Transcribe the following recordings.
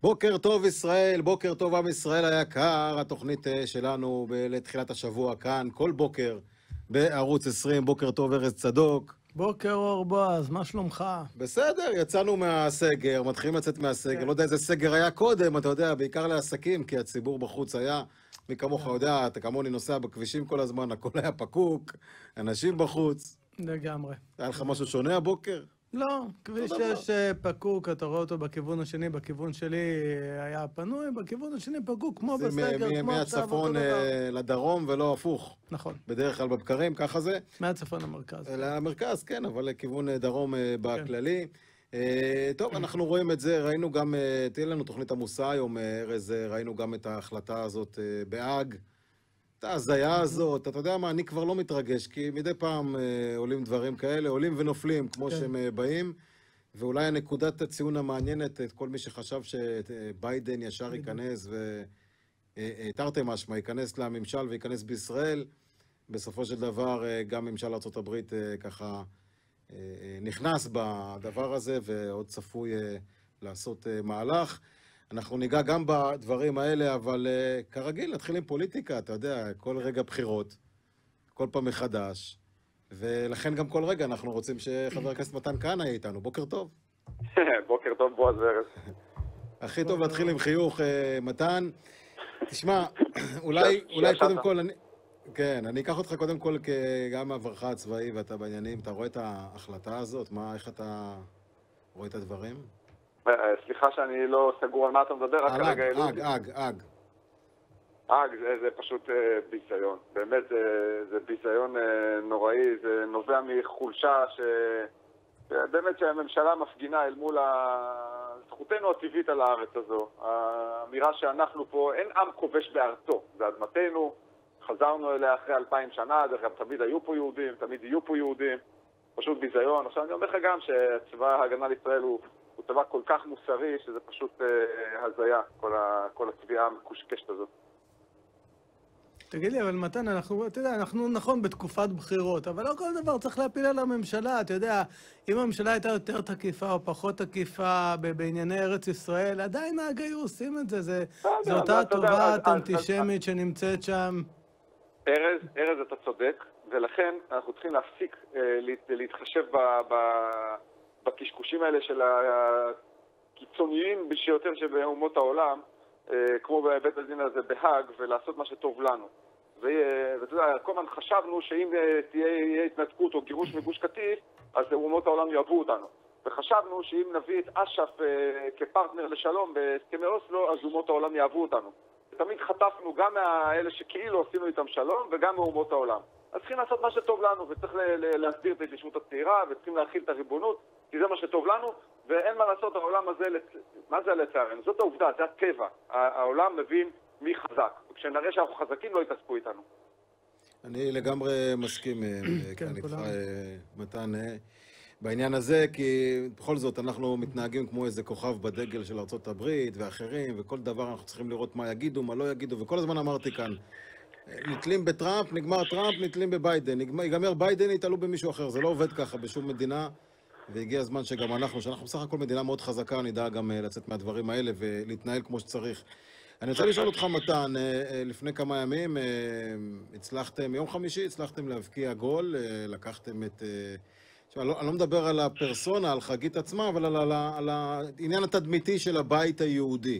בוקר טוב ישראל, בוקר טוב עם ישראל היקר, התוכנית שלנו לתחילת השבוע כאן, כל בוקר בערוץ 20, בוקר טוב ארז צדוק. בוקר אור בועז, מה שלומך? בסדר, יצאנו מהסגר, מתחילים לצאת מהסגר, לא יודע איזה סגר היה קודם, אתה יודע, בעיקר לעסקים, כי הציבור בחוץ היה, מי כמוך יודע, אתה כמוני נוסע בכבישים כל הזמן, הכל היה פקוק, אנשים בחוץ. לגמרי. היה לך משהו שונה הבוקר? לא, כביש 6 פקוק, אתה רואה אותו בכיוון השני, בכיוון שלי היה פנוי, בכיוון השני פקוק, כמו בסגר, כמו עכשיו, מהצפון לדרום ולא הפוך. נכון. בדרך כלל בבקרים, ככה זה? מהצפון למרכז. למרכז, כן, אבל לכיוון דרום בכללי. טוב, אנחנו רואים את זה, ראינו גם, תהיה לנו תוכנית עמוסה היום, ארז, ראינו גם את ההחלטה הזאת בהאג. את ההזיה הזאת, אתה יודע מה, אני כבר לא מתרגש, כי מדי פעם עולים דברים כאלה, עולים ונופלים כמו שהם באים, ואולי הנקודת הציון המעניינת, את כל מי שחשב שביידן ישר ייכנס, תרתי משמע, ייכנס לממשל וייכנס בישראל, בסופו של דבר גם ממשל ארצות הברית ככה נכנס בדבר הזה, ועוד צפוי לעשות מהלך. אנחנו ניגע גם בדברים האלה, אבל כרגיל נתחיל עם פוליטיקה, אתה יודע, כל רגע בחירות, כל פעם מחדש, ולכן גם כל רגע אנחנו רוצים שחבר הכנסת מתן כהנא יהיה איתנו. בוקר טוב. בוקר טוב, בועז וארז. הכי טוב להתחיל עם חיוך, מתן. תשמע, אולי קודם כל, כן, אני אקח אותך קודם כל גם מעברך הצבאי ואתה בעניינים, אתה רואה את ההחלטה הזאת? איך אתה רואה את הדברים? סליחה שאני לא סגור על מה אתה מדבר, רק כרגע אג. אג, זה פשוט ביזיון. באמת זה ביזיון נוראי, זה נובע מחולשה באמת שהממשלה מפגינה אל מול זכותנו הטבעית על הארץ הזו. האמירה שאנחנו פה, אין עם כובש בארצו, זה אדמתנו, חזרנו אליה אחרי 2000 שנה, דרך אגב תמיד היו פה יהודים, תמיד יהיו פה יהודים, פשוט ביזיון. עכשיו אני אומר לך גם שצבא ההגנה לישראל הוא צבא כל כך מוסרי, שזה פשוט הזיה, כל הצביעה המקושקשת הזאת. תגיד לי, אבל מתן, אנחנו נכון בתקופת בחירות, אבל לא כל דבר צריך להפיל על הממשלה, אתה יודע, אם הממשלה הייתה יותר תקיפה או פחות תקיפה בענייני ארץ ישראל, עדיין היו עושים את זה, זה אותה תובעת אנטישמית שנמצאת שם. ארז, אתה צודק, ולכן אנחנו צריכים להפסיק להתחשב בקשקושים האלה של הקיצוניים שיותר שבאומות העולם, כמו בבית הדין הזה בהאג, ולעשות מה שטוב לנו. ואתה יודע, כל הזמן חשבנו שאם תהיה התנתקות או גירוש מגוש קטיף, אז אומות העולם יאהבו אותנו. וחשבנו שאם נביא את אש"ף כפרטנר לשלום בהסכמי אוסלו, אז אומות העולם יאהבו אותנו. ותמיד חטפנו גם מאלה שכאילו עשינו איתם שלום, וגם מאומות העולם. אז צריכים לעשות מה שטוב לנו, וצריך להסדיר את ההתיישבות הצעירה, וצריכים להכיל את הריבונות, כי זה מה שטוב לנו, ואין מה לעשות, העולם הזה, מה זה לצערנו? זאת העובדה, זה הטבע. העולם מבין מי חזק, וכשנראה שאנחנו חזקים לא יתעסקו איתנו. אני לגמרי מסכים כאן איתך, מתן, בעניין הזה, כי בכל זאת אנחנו מתנהגים כמו איזה כוכב בדגל של ארצות הברית ואחרים, וכל דבר אנחנו צריכים לראות מה יגידו, מה לא יגידו, וכל הזמן אמרתי כאן, נתלים בטראמפ, נגמר טראמפ, נתלים בביידן, ייגמר ביידן, יתעלו במישהו אחר, זה לא עובד ככה בשום מדינה, והגיע הזמן שגם שאנחנו בסך הכל מדינה מאוד חזקה, נדע גם לצאת מהדברים האלה ולהתנהל כמו שצריך. אני רוצה לשאול אותך, מתן, לפני כמה ימים הצלחתם, יום חמישי הצלחתם להבקיע גול, לקחתם את... אני לא מדבר על הפרסונה, על חגית עצמה, אבל על העניין התדמיתי של הבית היהודי.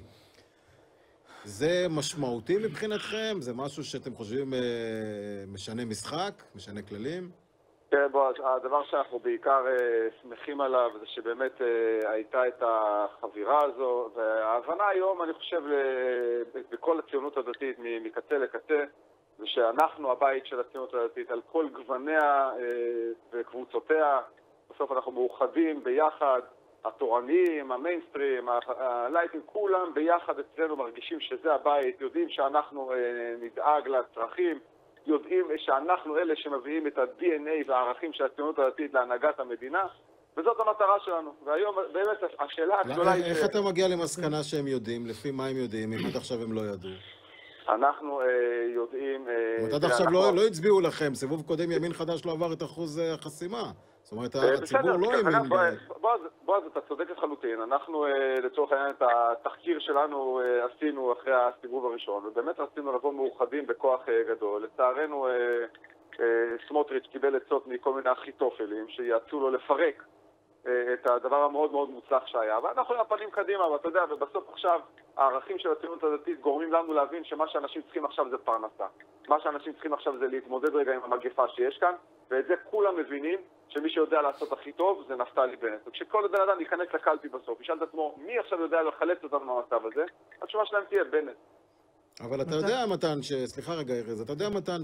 זה משמעותי מבחינתכם? זה משהו שאתם חושבים משנה משחק, משנה כללים? כן, בועז, הדבר שאנחנו בעיקר שמחים עליו זה שבאמת הייתה את החבירה הזו, וההבנה היום, אני חושב, בכל הציונות הדתית, מקצה לקצה, זה שאנחנו הבית של הציונות הדתית על כל גווניה וקבוצותיה, בסוף אנחנו מאוחדים ביחד, התורניים, המיינסטרים, הלייטים, כולם ביחד אצלנו מרגישים שזה הבית, יודעים שאנחנו נדאג לצרכים, יודעים שאנחנו אלה שמביאים את ה-DNA והערכים של הציונות הדתית להנהגת המדינה, וזאת המטרה שלנו. והיום באמת השאלה הגדולה היא... איך אתה מגיע למסקנה שהם יודעים? לפי מה הם יודעים? אם עד עכשיו הם לא ידעו? אנחנו יודעים... עד עכשיו לא הצביעו לכם, סיבוב קודם ימין חדש לא עבר את אחוז החסימה. זאת אומרת, הציבור לא האמין... בועז, אתה צודק לחלוטין. אנחנו, לצורך העניין, את התחקיר שלנו עשינו אחרי הסיבוב הראשון, ובאמת רצינו לבוא מאוחדים בכוח גדול. לצערנו, סמוטריץ' קיבל עצות מכל מיני אחיתופלים שיעצו לו לפרק את הדבר המאוד מאוד מוצלח שהיה. ואנחנו עם הפנים קדימה, ואתה יודע, ובסוף עכשיו הערכים של הציונות הדתית גורמים לנו להבין שמה שאנשים צריכים עכשיו זה פרנסה. מה שאנשים צריכים עכשיו זה להתמודד רגע עם המגפה שיש כאן, ואת זה כולם מבינים שמי שיודע לעשות הכי טוב זה נפתלי בנט. וכשכל בן אדם ייכנס לקלפי בסוף, ישאל את עצמו מי עכשיו יודע לחלץ אותנו מהמצב הזה, התשובה שלהם תהיה בנט. אבל אתה יודע, מתן, סליחה רגע, ארז, אתה יודע, מתן,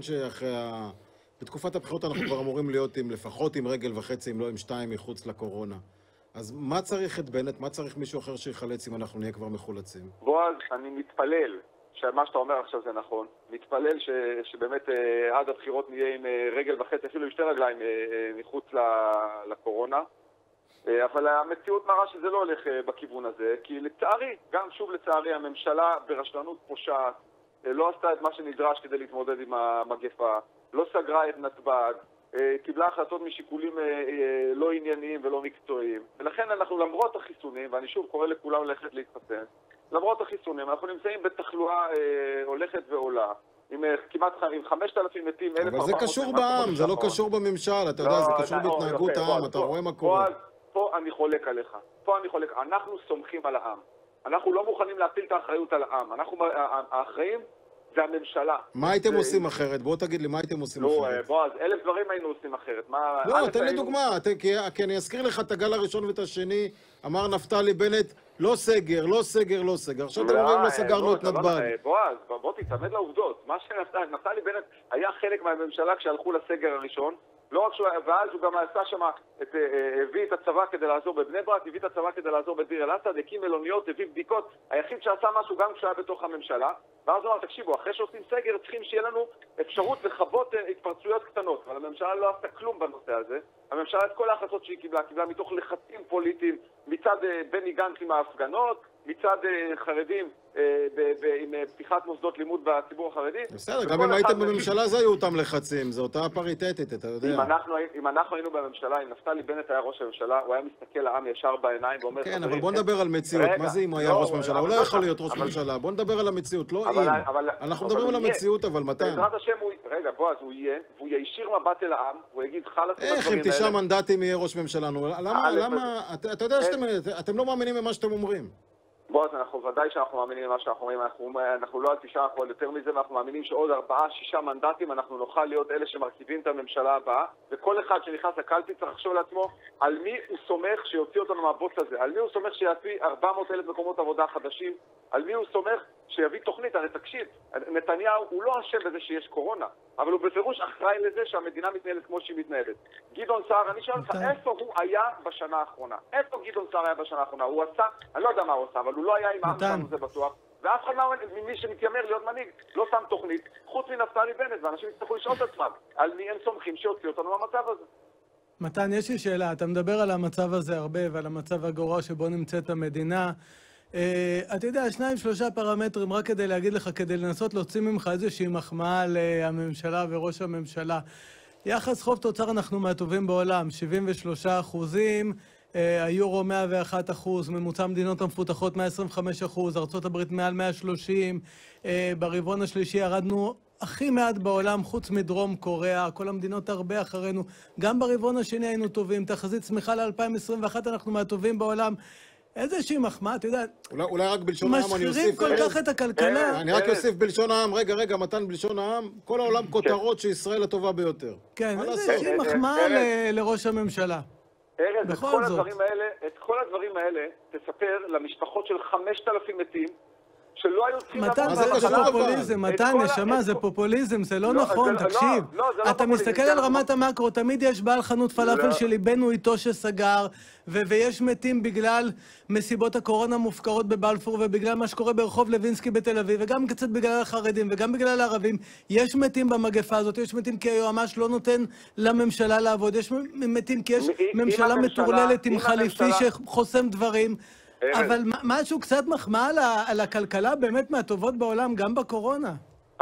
בתקופת הבחירות אנחנו כבר אמורים להיות לפחות עם רגל וחצי, אם לא עם 2 מחוץ לקורונה. אז מה צריך את בנט? מה צריך מישהו אחר שיחלץ אם אנחנו נהיה כבר מחולצים? בועז, אני מתפלל שמה שאתה אומר עכשיו זה נכון. מתפלל שבאמת עד הבחירות נהיה עם רגל וחצי, אפילו עם 2 רגליים מחוץ לקורונה. אבל המציאות מראה שזה לא הולך בכיוון הזה, כי לצערי, גם שוב לצערי, הממשלה ברשלנות פושעת לא עשתה את מה שנדרש כדי להתמודד עם המגפה, לא סגרה את נתב"ג, קיבלה החלטות משיקולים לא ענייניים ולא מקצועיים. ולכן אנחנו למרות החיסונים, ואני שוב קורא לכולם ללכת להתחסן, למרות החיסונים, אנחנו נמצאים בתחלואה הולכת ועולה. עם כמעט 5,000 מתים, 1,400... אבל זה קשור בעם, זה לא קשור בממשל, אתה יודע, זה קשור בהתנהגות העם, אתה רואה מה קורה. פה אני חולק עליך, אנחנו סומכים על העם. אנחנו לא מוכנים להפיל את האחריות על העם. האחראים זה הממשלה. מה הייתם עושים אחרת? בוא תגיד לי, מה הייתם עושים אחרת? בועז, 1,000 דברים היינו עושים אחרת. לא, תן לי דוגמה, כי אני אזכיר לך את הגל הראשון ואת השני, אמר נפתלי בנט, לא סגר, לא סגר, לא סגר. עכשיו אתם אומרים, לא סגרנו את נתב"ג. בועז, בוא תצמד לעובדות. מה שנפתלי בנט היה חלק מהממשלה כשהלכו לסגר הראשון, לא רק שהוא, ואז הוא גם עשה שם, הביא את הצבא כדי לעזור בבני ברק, הביא את הצבא כדי לעזור בדיר אל-אסד, הקים מלוניות, הביא בדיקות, היחיד שעשה משהו גם כשהיה בתוך הממשלה, ואז הוא אמר, תקשיבו, אחרי שעושים סגר צריכים שיהיה לנו אפשרות לחוות התפרצויות קטנות, אבל הממשלה לא עשתה כלום בנושא הזה. הממשלה את כל ההחלטות שהיא קיבלה מתוך לחצים פוליטיים, מצד בני גנץ עם ההפגנות, מצד חרדים עם פתיחת מוסדות לימוד בציבור החרדי. בסדר, גם אם הייתם בממשלה זה היו אותם לחצים, זו אותה פריטטית, אתה יודע. אם אנחנו היינו בממשלה, אם נפתלי בנט היה ראש הממשלה, הוא היה מסתכל לעם ישר בעיניים ואומר... כן, אבל בוא נדבר על מציאות, מה זה אם הוא היה ראש ממשלה? הוא לא יכול להיות ראש ממשלה, בוא נדבר על המציאות, לא אם. אנחנו מדברים על המציאות, אבל מתן. בעזרת השם הוא... רגע, בועז, הוא יהיה, והוא יישיר מבט אל העם, הוא יגיד חלאס עם איך עם 9 מנדטים יהיה ראש ממשלה? למה? אתה יודע שאתם לא מאמינים במה שאתם אומרים. בועז, אנחנו ודאי שאנחנו מאמינים במה שאנחנו אומרים, אנחנו לא על 9, אנחנו על יותר מזה, ואנחנו מאמינים שעוד 4-6 מנדטים אנחנו נוכל להיות אלה שמרכיבים את הממשלה הבאה, וכל אחד שנכנס לקלפי צריך לחשוב לעצמו על מי הוא סומך שיוציא אותנו מהבוץ הזה, על מי הוא סומך שיביא 400,000 מקומות עבודה חדשים, על מי הוא סומך שיביא תוכנית. הרי תקשיב, נתניהו הוא לא אשם בזה שיש קורונה, אבל הוא בפירוש אחראי לזה שהמדינה מתנהלת כמו שהיא מתנהלת. גדעון סער, אני שואל אותך, איפה הוא היה בשנה האחרונה? איפה גדעון סער היה בשנה האחרונה? הוא עשה, אני לא יודע מה הוא עשה, אבל הוא לא היה עם העם שלנו, זה בטוח. ואף אחד ממי שמתיימר להיות מנהיג לא שם תוכנית, חוץ מנפתלי בנט, ואנשים יצטרכו לשאול את עצמם על מי הם סומכים שיוציא אותנו מהמצב הזה. מתן, יש לי שאלה, אתה מדבר על המצב הזה הרבה ועל המצב הגרוע שבו נמצאת המדינה. אתה יודע, 2-3 פרמטרים, רק כדי להגיד לך, כדי לנסות להוציא ממך איזושהי מחמאה לממשלה וראש הממשלה. יחס חוב תוצר אנחנו מהטובים בעולם, 73%, היורו 101%, ממוצע המדינות המפותחות 125%, ארצות הברית מעל 130%, ברבעון השלישי ירדנו הכי מעט בעולם, חוץ מדרום קוריאה, כל המדינות הרבה אחרינו, גם ברבעון השני היינו טובים, תחזית צמיחה ל-2021 אנחנו מהטובים בעולם, איזושהי מחמאה, אתה יודע, אולי רק בלשון העם אני אוסיף... משחירים כל כך את הכלכלה. אני רק אוסיף בלשון העם, רגע, מתן, בלשון העם, כל העולם כותרות שישראל הטובה ביותר. כן, איזושהי מחמאה לראש הממשלה. ארז, את כל הדברים האלה תספר למשפחות של 5,000 מתים, שלא היו צריכים... מתן, זה פופוליזם, מתן, נשמה, זה פופוליזם, זה לא נכון, תקשיב. אתה מסתכל על רמת המקרו, תמיד יש בעל חנות פלאפל שליבנו איתו שסגר, ויש מתים בגלל מסיבות הקורונה מופקרות בבלפור, ובגלל מה שקורה ברחוב לוינסקי בתל אביב, וגם קצת בגלל החרדים, וגם בגלל הערבים. יש מתים במגפה הזאת, יש מתים כי היועמ"ש לא נותן לממשלה לעבוד, יש מתים כי יש ממשלה מטורללת עם חליפי שחוסם דברים. אבל משהו קצת מחמאה על הכלכלה באמת מהטובות בעולם, גם בקורונה.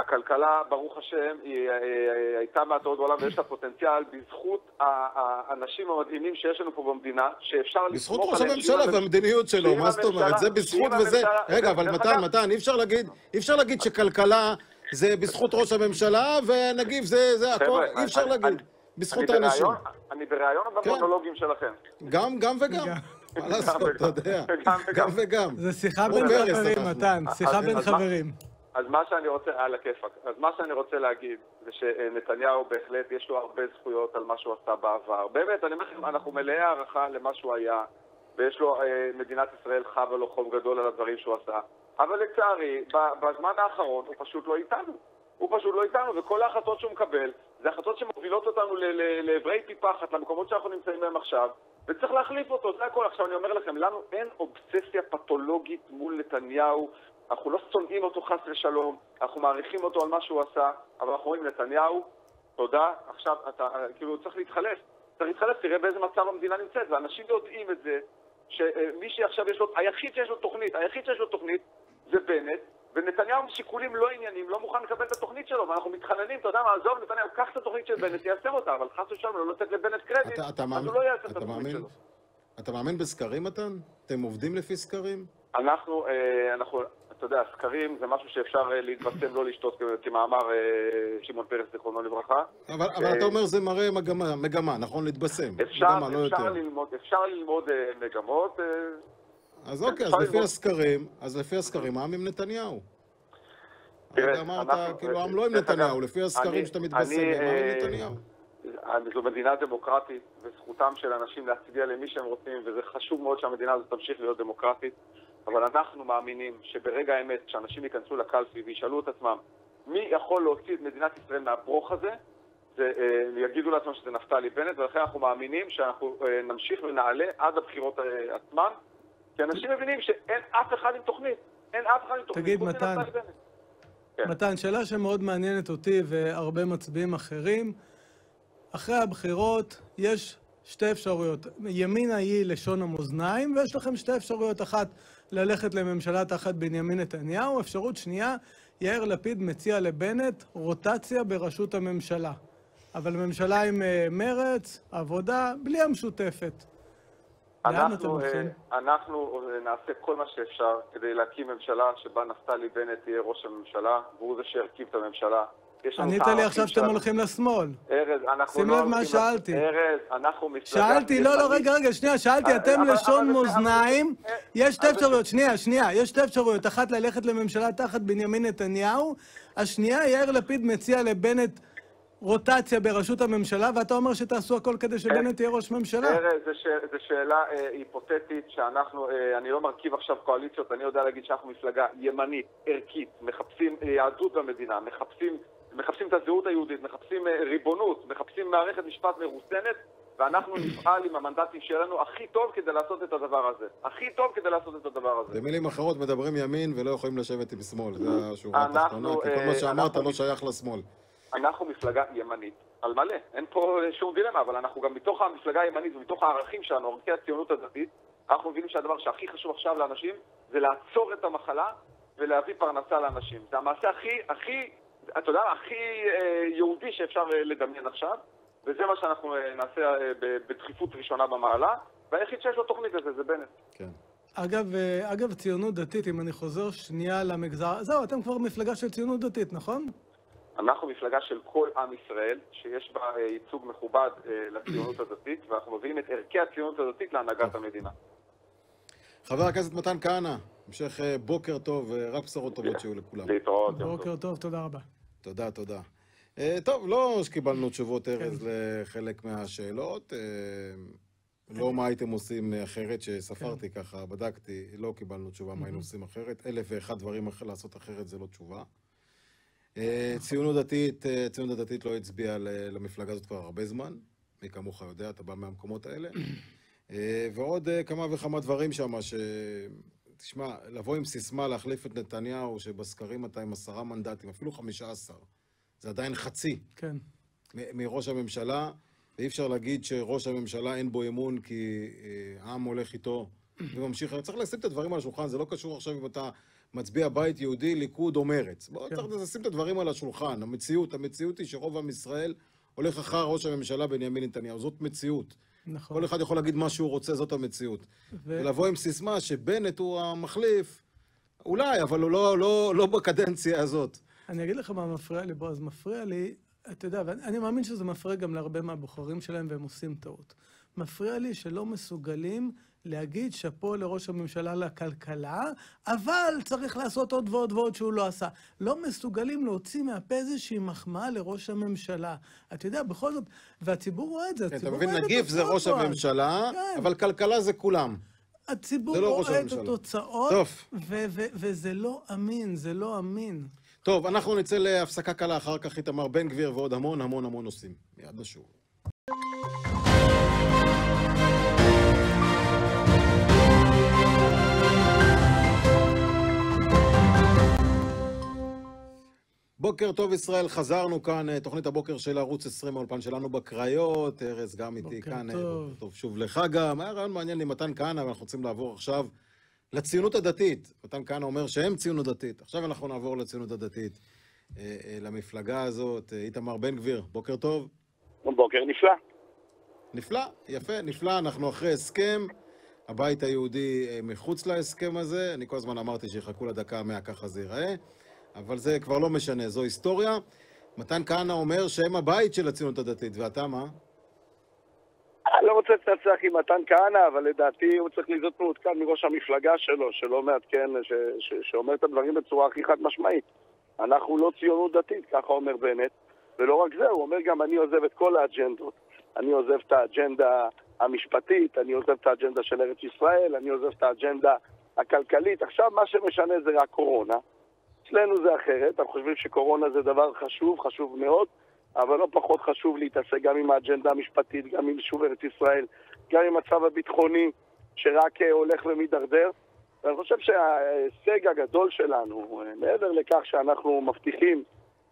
הכלכלה, ברוך השם, היא הייתה מהטובות בעולם ויש לה פוטנציאל בזכות האנשים המדהימים שיש לנו פה במדינה, שאפשר בזכות ראש הממשלה והמדיניות שלו, מה זאת אומרת? זה בזכות וזה... רגע, אבל מתן, אי אפשר להגיד שכלכלה זה בזכות ראש הממשלה, ונגיב זה הכל, אי אפשר להגיד. בזכות האנשים. אני ברעיון במונולוגים שלכם. גם וגם. מה לעשות, אתה יודע. גם וגם. זה שיחה בין חברים, מתן, שיחה בין חברים. אז מה שאני רוצה, על הכיפק, אז מה שאני רוצה להגיד זה שנתניהו בהחלט יש לו הרבה זכויות על מה שהוא עשה בעבר. באמת, אני אומר לכם, אנחנו מלאי הערכה למה שהוא היה, ויש לו, מדינת ישראל חבה לו חוב גדול על הדברים שהוא עשה. אבל לצערי, בזמן האחרון הוא פשוט לא איתנו. הוא פשוט לא איתנו, וכל ההחלטות שהוא מקבל, זה החלטות שמובילות אותנו לעברי פי פחת, למקומות שאנחנו נמצאים בהם עכשיו, וצריך להחליף אותו, זה הכל. עכשיו אני אומר לכם, לנו אין אובססיה פתולוגית מול נתניהו, אנחנו לא שונאים אותו חס ושלום, אנחנו מעריכים אותו על מה שהוא עשה, אבל אנחנו רואים נתניהו, תודה, עכשיו אתה, כאילו צריך להתחלף, תראה באיזה מצב המדינה נמצאת, ואנשים יודעים את זה, שמי שעכשיו יש לו, היחיד שיש לו תוכנית זה בנט, ונתניהו משיקולים לא עניינים, לא מוכן לקבל את התוכנית שלו, ואנחנו מתחננים, אתה יודע מה, עזוב נתניהו, קח את התוכנית של בנט, יעשה אותה, אבל חס ושלום לא לתת לבנט קרדיט, אז הוא לא יעשה את התוכנית שלו. אתה מאמין בסקרים, מתן? אתם עובדים לפי סקרים? אנחנו, אתה יודע, סקרים זה משהו שאפשר להתבשם, לא לשתות, כמאמר שמעון פרס, זיכרונו לברכה. אבל אתה אומר זה מראה מגמה, נכון? להתבשם. אפשר ללמוד מגמות. אז אוקיי, אז לפי הסקרים, העם עם נתניהו. אמרת, כאילו, העם לא עם נתניהו, לפי הסקרים שאתה מתבשם, העם עם נתניהו. זו מדינה דמוקרטית, וזכותם של אנשים להצביע למי שהם רוצים, וזה חשוב מאוד שהמדינה הזאת תמשיך להיות דמוקרטית. אבל אנחנו מאמינים שברגע האמת, כשאנשים ייכנסו לקלפי וישאלו את עצמם מי יכול להוציא את מדינת ישראל מהברוך הזה, יגידו לעצמם שזה נפתלי בנט, ולכן אנחנו מאמינים שאנחנו נמשיך ונעלה עד הבחירות עצמן, כי אנשים מבינים שאין אף אחד עם תוכנית. תגיד, מתן, שאלה שמאוד מעניינת אותי והרבה מצביעים אחרים, אחרי הבחירות יש שתי אפשרויות. ימינה היא לשון המאזניים, ויש לכם שתי אפשרויות. אחת, ללכת לממשלה תחת בנימין נתניהו. אפשרות שנייה, יאיר לפיד מציע לבנט רוטציה בראשות הממשלה. אבל ממשלה עם מרץ, עבודה, בלי המשותפת. אנחנו נעשה כל מה שאפשר כדי להקים ממשלה שבה נפתלי בנט יהיה ראש הממשלה, והוא זה שירכיב את הממשלה. ענית לי עכשיו שאתם הולכים לשמאל. ארז, אנחנו שים לב מה שאלתי. ארז, אנחנו מפלגה... שאלתי, לא, רגע, שנייה, שאלתי, אתם לשון מאזניים, יש שתי אפשרויות, שנייה, יש שתי אפשרויות, אחת ללכת לממשלה תחת בנימין נתניהו, השנייה, יאיר לפיד מציע לבנט רוטציה בראשות הממשלה, ואתה אומר שתעשו הכל כדי שבנט תהיה ראש ממשלה. ארז, זו שאלה היפותטית שאנחנו, אני לא מרכיב עכשיו קואליציות, אני יודע להגיד שאנחנו מפלגה ימנית, ערכית, מחפשים יהדות במדינה, מחפשים את הזהות היהודית, מחפשים ריבונות, מחפשים מערכת משפט מרוסנת, ואנחנו נפעל עם המנדטים שלנו הכי טוב כדי לעשות את הדבר הזה. במילים אחרות מדברים ימין ולא יכולים לשבת עם שמאל, זה השורה התחתונה, כי כל מה שאמרת לא שייך לשמאל. אנחנו מפלגה ימנית, על מלא, אין פה שום דילמה, אבל אנחנו גם מתוך המפלגה הימנית ומתוך הערכים שלנו, ערכי הציונות הדתית, אנחנו מבינים שהדבר שהכי חשוב עכשיו לאנשים זה לעצור את המחלה ולהביא פרנסה לאנשים. זה המעשה אתה יודע, הכי יהודי שאפשר לדמיין עכשיו, וזה מה שאנחנו נעשה בדחיפות ראשונה במעלה, והיחיד שיש לו תוכנית לזה, זה בנט. כן. אגב, ציונות דתית, אם אני חוזר שנייה למגזר, זהו, אתם כבר מפלגה של ציונות דתית, נכון? אנחנו מפלגה של כל עם ישראל, שיש בה ייצוג מכובד לציונות הדתית, ואנחנו מביאים את ערכי הציונות הדתית להנהגת המדינה. חבר הכנסת מתן כהנא, המשך בוקר טוב, רק בשורות טובות שיהיו לכולם. להתראות. בוקר טוב, תודה רבה. תודה. טוב, לא שקיבלנו תשובות ארז לחלק מהשאלות. לא מה הייתם עושים אחרת, שספרתי ככה, בדקתי, לא קיבלנו תשובה מה היינו עושים אחרת. 1,001 דברים לעשות אחרת זה לא תשובה. ציונות דתית לא הצביעה למפלגה הזאת כבר הרבה זמן. מי כמוך יודע, אתה בא מהמקומות האלה. ועוד כמה וכמה דברים שם, תשמע, לבוא עם סיסמה להחליף את נתניהו, שבסקרים אתה עם 10 מנדטים, אפילו 15, זה עדיין חצי. כן. מראש הממשלה, ואי אפשר להגיד שראש הממשלה אין בו אמון, כי העם הולך איתו וממשיך. צריך לשים את הדברים על השולחן, זה לא קשור עכשיו אם אתה מצביע בית יהודי, ליכוד או מרץ. בואו צריך לשים את הדברים על השולחן. המציאות היא שרוב עם ישראל הולך אחר ראש הממשלה בנימין נתניהו. זאת מציאות. נכון. כל אחד יכול להגיד מה שהוא רוצה, זאת המציאות. ולבוא עם סיסמה שבנט הוא המחליף, אולי, אבל הוא לא בקדנציה הזאת. אני אגיד לך מה מפריע לי, בועז, מפריע לי, אתה יודע, ואני מאמין שזה מפריע גם להרבה מהבוחרים שלהם והם עושים טעות. מפריע לי שלא מסוגלים להגיד שפה לראש הממשלה לכלכלה, אבל צריך לעשות עוד ועוד ועוד שהוא לא עשה. לא מסוגלים להוציא מהפה איזושהי מחמאה לראש הממשלה. אתה יודע, בכל זאת, והציבור רואה את זה. אתה מבין, נגיף זה ראש הממשלה, אבל כלכלה זה כולם. הציבור רואה את התוצאות, וזה לא אמין, זה לא אמין. טוב, אנחנו נצא להפסקה קלה אחר כך איתמר בן גביר ועוד המון המון המון נושאים. מיד נשוב. בוקר טוב ישראל, חזרנו כאן, תוכנית הבוקר של ערוץ 20, האולפן שלנו בקריות, ארז גם איתי כאן, בוקר טוב שוב לך גם, היה רעיון מעניין למתן כהנא, ואנחנו רוצים לעבור עכשיו לציונות הדתית. מתן כהנא אומר שהם ציונות דתית, עכשיו אנחנו נעבור לציונות הדתית, למפלגה הזאת. איתמר בן גביר, בוקר טוב. בוקר נפלא. נפלא, יפה, נפלא, אנחנו אחרי הסכם, הבית היהודי מחוץ להסכם הזה, אני כל הזמן אמרתי שיחכו לדקה ה-100, ככה זה ייראה. אבל זה כבר לא משנה, זו היסטוריה. מתן כהנא אומר שהם הבית של הציונות הדתית, ואתה מה? אני לא רוצה לצלצח עם מתן כהנא, אבל לדעתי הוא צריך להיות מעודכן מראש המפלגה שלו, שלא מעדכן, שאומר את הדברים בצורה הכי חד משמעית. אנחנו לא ציונות דתית, ככה אומר בנט, ולא רק זה, הוא אומר גם אני עוזב את כל האג'נדות. אני עוזב את האג'נדה המשפטית, אני עוזב את האג'נדה של ארץ ישראל, אני עוזב את האג'נדה הכלכלית. עכשיו מה שמשנה זה רק קורונה. אצלנו זה אחרת, אנחנו חושבים שקורונה זה דבר חשוב, חשוב מאוד, אבל לא פחות חשוב להתעסק גם עם האג'נדה המשפטית, גם עם יישוב ארץ ישראל, גם עם מצב הביטחוני שרק הולך ומתדרדר. ואני חושב שההישג הגדול שלנו, מעבר לכך שאנחנו מבטיחים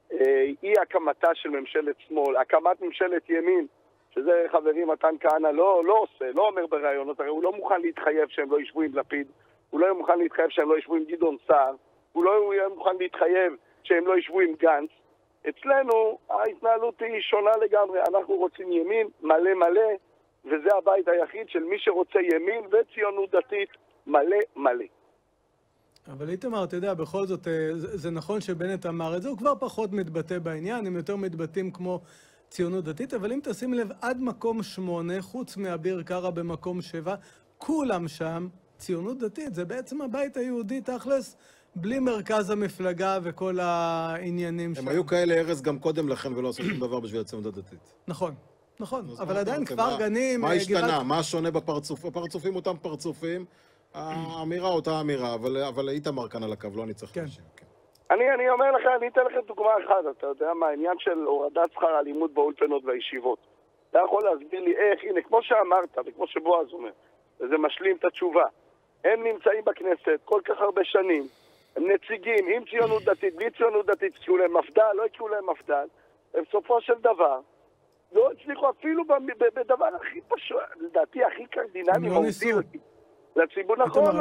אי הקמתה של ממשלת שמאל, הקמת ממשלת ימין, שזה חברים מתן כהנא לא עושה, לא אומר ברעיונות, הרי הוא לא מוכן להתחייב שהם לא ישבו עם לפיד, הוא לא מוכן להתחייב שהם לא ישבו עם גדעון סער, הוא לא יהיה מוכן להתחייב שהם לא ישבו עם גנץ. אצלנו ההתנהלות היא שונה לגמרי. אנחנו רוצים ימין מלא מלא, וזה הבית היחיד של מי שרוצה ימין וציונות דתית מלא מלא. אבל איתמר, אתה יודע, בכל זאת, זה נכון שבנט אמר את זה, הוא כבר פחות מתבטא בעניין, הם יותר מתבטאים כמו ציונות דתית, אבל אם תשים לב, עד מקום 8, חוץ מאביר קארה במקום 7, כולם שם ציונות דתית. זה בעצם הבית היהודי תכלס, בלי מרכז המפלגה וכל העניינים שם. הם היו כאלה ארז גם קודם לכן ולא עשו שום דבר בשביל הציונות הדתית. נכון, נכון. אבל עדיין כפר גנים... מה השתנה? מה שונה בפרצוף? הפרצופים אותם פרצופים, האמירה אותה אמירה, אבל איתמר כאן על הקו, לא אני צריך להשאיר. אני אומר לך, אני אתן לכם דוגמה אחת, אתה יודע מה, העניין של הורדת שכר הלימוד באולפנות והישיבות. אתה יכול להסביר לי איך, הנה, כמו שאמרת וכמו שבועז אומר, וזה משלים את התשובה. הם נמצאים בכנסת כל כך הרבה שנים, הם נציגים עם ציונות דתית, בלי ציונות דתית, יקראו להם מפד"ל, לא יקראו להם מפד"ל, ובסופו של דבר, לא הצליחו אפילו בדבר הכי פשוט, לדעתי הכי קרדינלי, לציבור, נכון,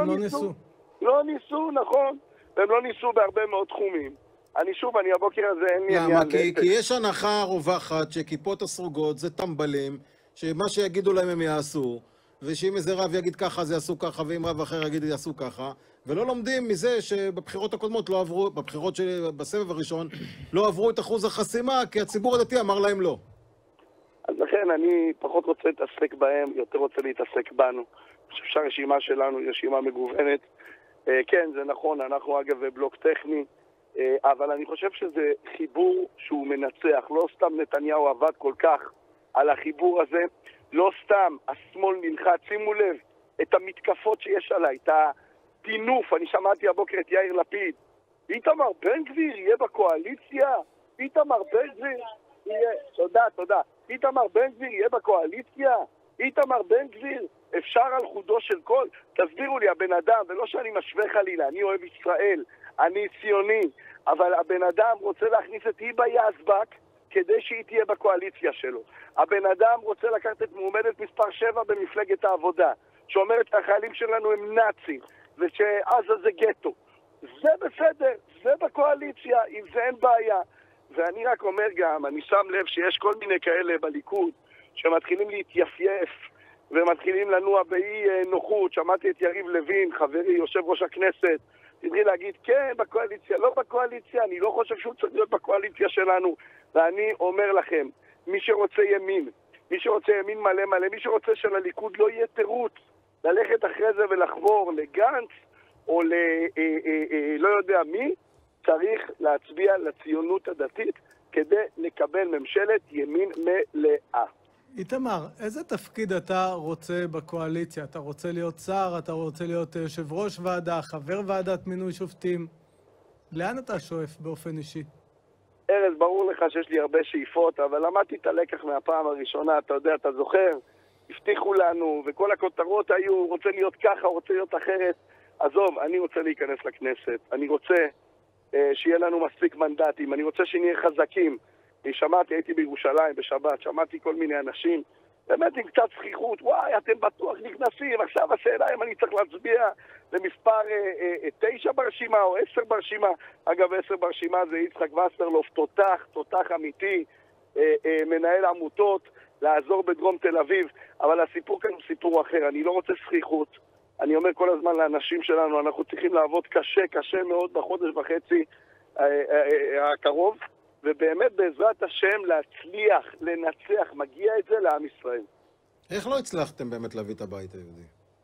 לא ניסו, נכון, והם לא ניסו בהרבה מאוד תחומים. אני הבוקר הזה אין לי עניין... למה? כי יש הנחה רווחת שכיפות הסרוגות זה טמבלים, שמה שיגידו להם הם יעשו, ושאם איזה רב יגיד ככה, זה יעשו ככה, ואם רב אחר יגיד, יעשו ככה, ולא לומדים מזה שבבחירות הקודמות לא עברו, בבחירות בסבב הראשון, לא עברו את אחוז החסימה, כי הציבור הדתי אמר להם לא. אז לכן אני פחות רוצה להתעסק בהם, יותר רוצה להתעסק בנו. אני חושב שהרשימה שלנו היא רשימה מגוונת. כן, זה נכון, אנחנו אגב בלוק טכני, אבל אני חושב שזה חיבור שהוא מנצח. לא סתם נתניהו עבד כל כך על החיבור הזה, לא סתם השמאל נלחץ. שימו לב את המתקפות שיש עליי, את הטינוף. אני שמעתי הבוקר את יאיר לפיד, איתמר בן גביר יהיה בקואליציה, איתמר בן גביר יהיה, תודה, איתמר בן גביר יהיה בקואליציה, איתמר בן גביר אפשר על חודו של כל. תסבירו לי, הבן אדם, ולא שאני משווה חלילה, אני אוהב ישראל, אני ציוני, אבל הבן אדם רוצה להכניס את היבה יזבק כדי שהיא תהיה בקואליציה שלו. הבן אדם רוצה לקחת את מועמדת מספר 7 במפלגת העבודה, שאומרת שהחיילים שלנו הם נאצים, ושעזה זה גטו. זה בסדר, זה בקואליציה, עם זה אין בעיה. ואני רק אומר גם, אני שם לב שיש כל מיני כאלה בליכוד שמתחילים להתייפייף ומתחילים לנוע באי נוחות. שמעתי את יריב לוין, חברי, יושב ראש הכנסת, תתחיל להגיד, כן, בקואליציה, לא בקואליציה, אני לא חושב שהוא צריך להיות בקואליציה שלנו. ואני אומר לכם, מי שרוצה ימין, מי שרוצה ימין מלא מלא, מי שרוצה שלליכוד לא יהיה תירוץ ללכת אחרי זה ולחבור לגנץ או לא יודע מי, צריך להצביע לציונות הדתית כדי לקבל ממשלת ימין מלאה. איתמר, איזה תפקיד אתה רוצה בקואליציה? אתה רוצה להיות שר? אתה רוצה להיות יושב ראש ועדה, חבר ועדת מינוי שופטים? לאן אתה שואף באופן אישי? ארז, ברור לך שיש לי הרבה שאיפות, אבל למדתי את הלקח מהפעם הראשונה, אתה יודע, אתה זוכר? הבטיחו לנו, וכל הכותרות היו, רוצה להיות ככה, רוצה להיות אחרת. עזוב, אני רוצה להיכנס לכנסת, אני רוצה שיהיה לנו מספיק מנדטים, אני רוצה שנהיה חזקים. אני שמעתי, הייתי בירושלים בשבת, שמעתי כל מיני אנשים, באמת עם קצת זכיחות, וואי, אתם בטוח נכנסים, עכשיו השאלה אם אני צריך להצביע למספר 9 ברשימה או 10 ברשימה. אגב, 10 ברשימה זה יצחק וסרלוף, תותח אמיתי, מנהל עמותות, לעזור בדרום תל אביב, אבל הסיפור כאן הוא סיפור אחר, אני לא רוצה זכיחות. אני אומר כל הזמן לאנשים שלנו, אנחנו צריכים לעבוד קשה מאוד בחודש וחצי הקרוב, ובאמת בעזרת השם להצליח, לנצח, מגיע את זה לעם ישראל. איך לא הצלחתם באמת להביא את הבית היהודי?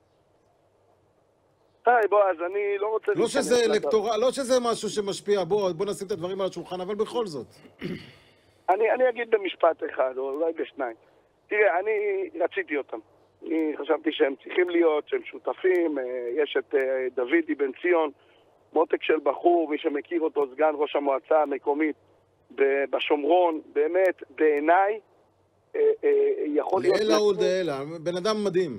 בוא, אז אני לא רוצה... לא שזה משהו שמשפיע, בוא נשים את הדברים על השולחן, אבל בכל זאת. אני אגיד במשפט אחד, או אולי בשניים. תראה, אני רציתי אותם. אני חשבתי שהם צריכים להיות, שהם שותפים. יש את דוידי בן ציון, מותק של בחור, מי שמכיר אותו, סגן ראש המועצה המקומית בשומרון. באמת, בעיניי, יכול להיות... לעילה ולעילה, בן אדם מדהים.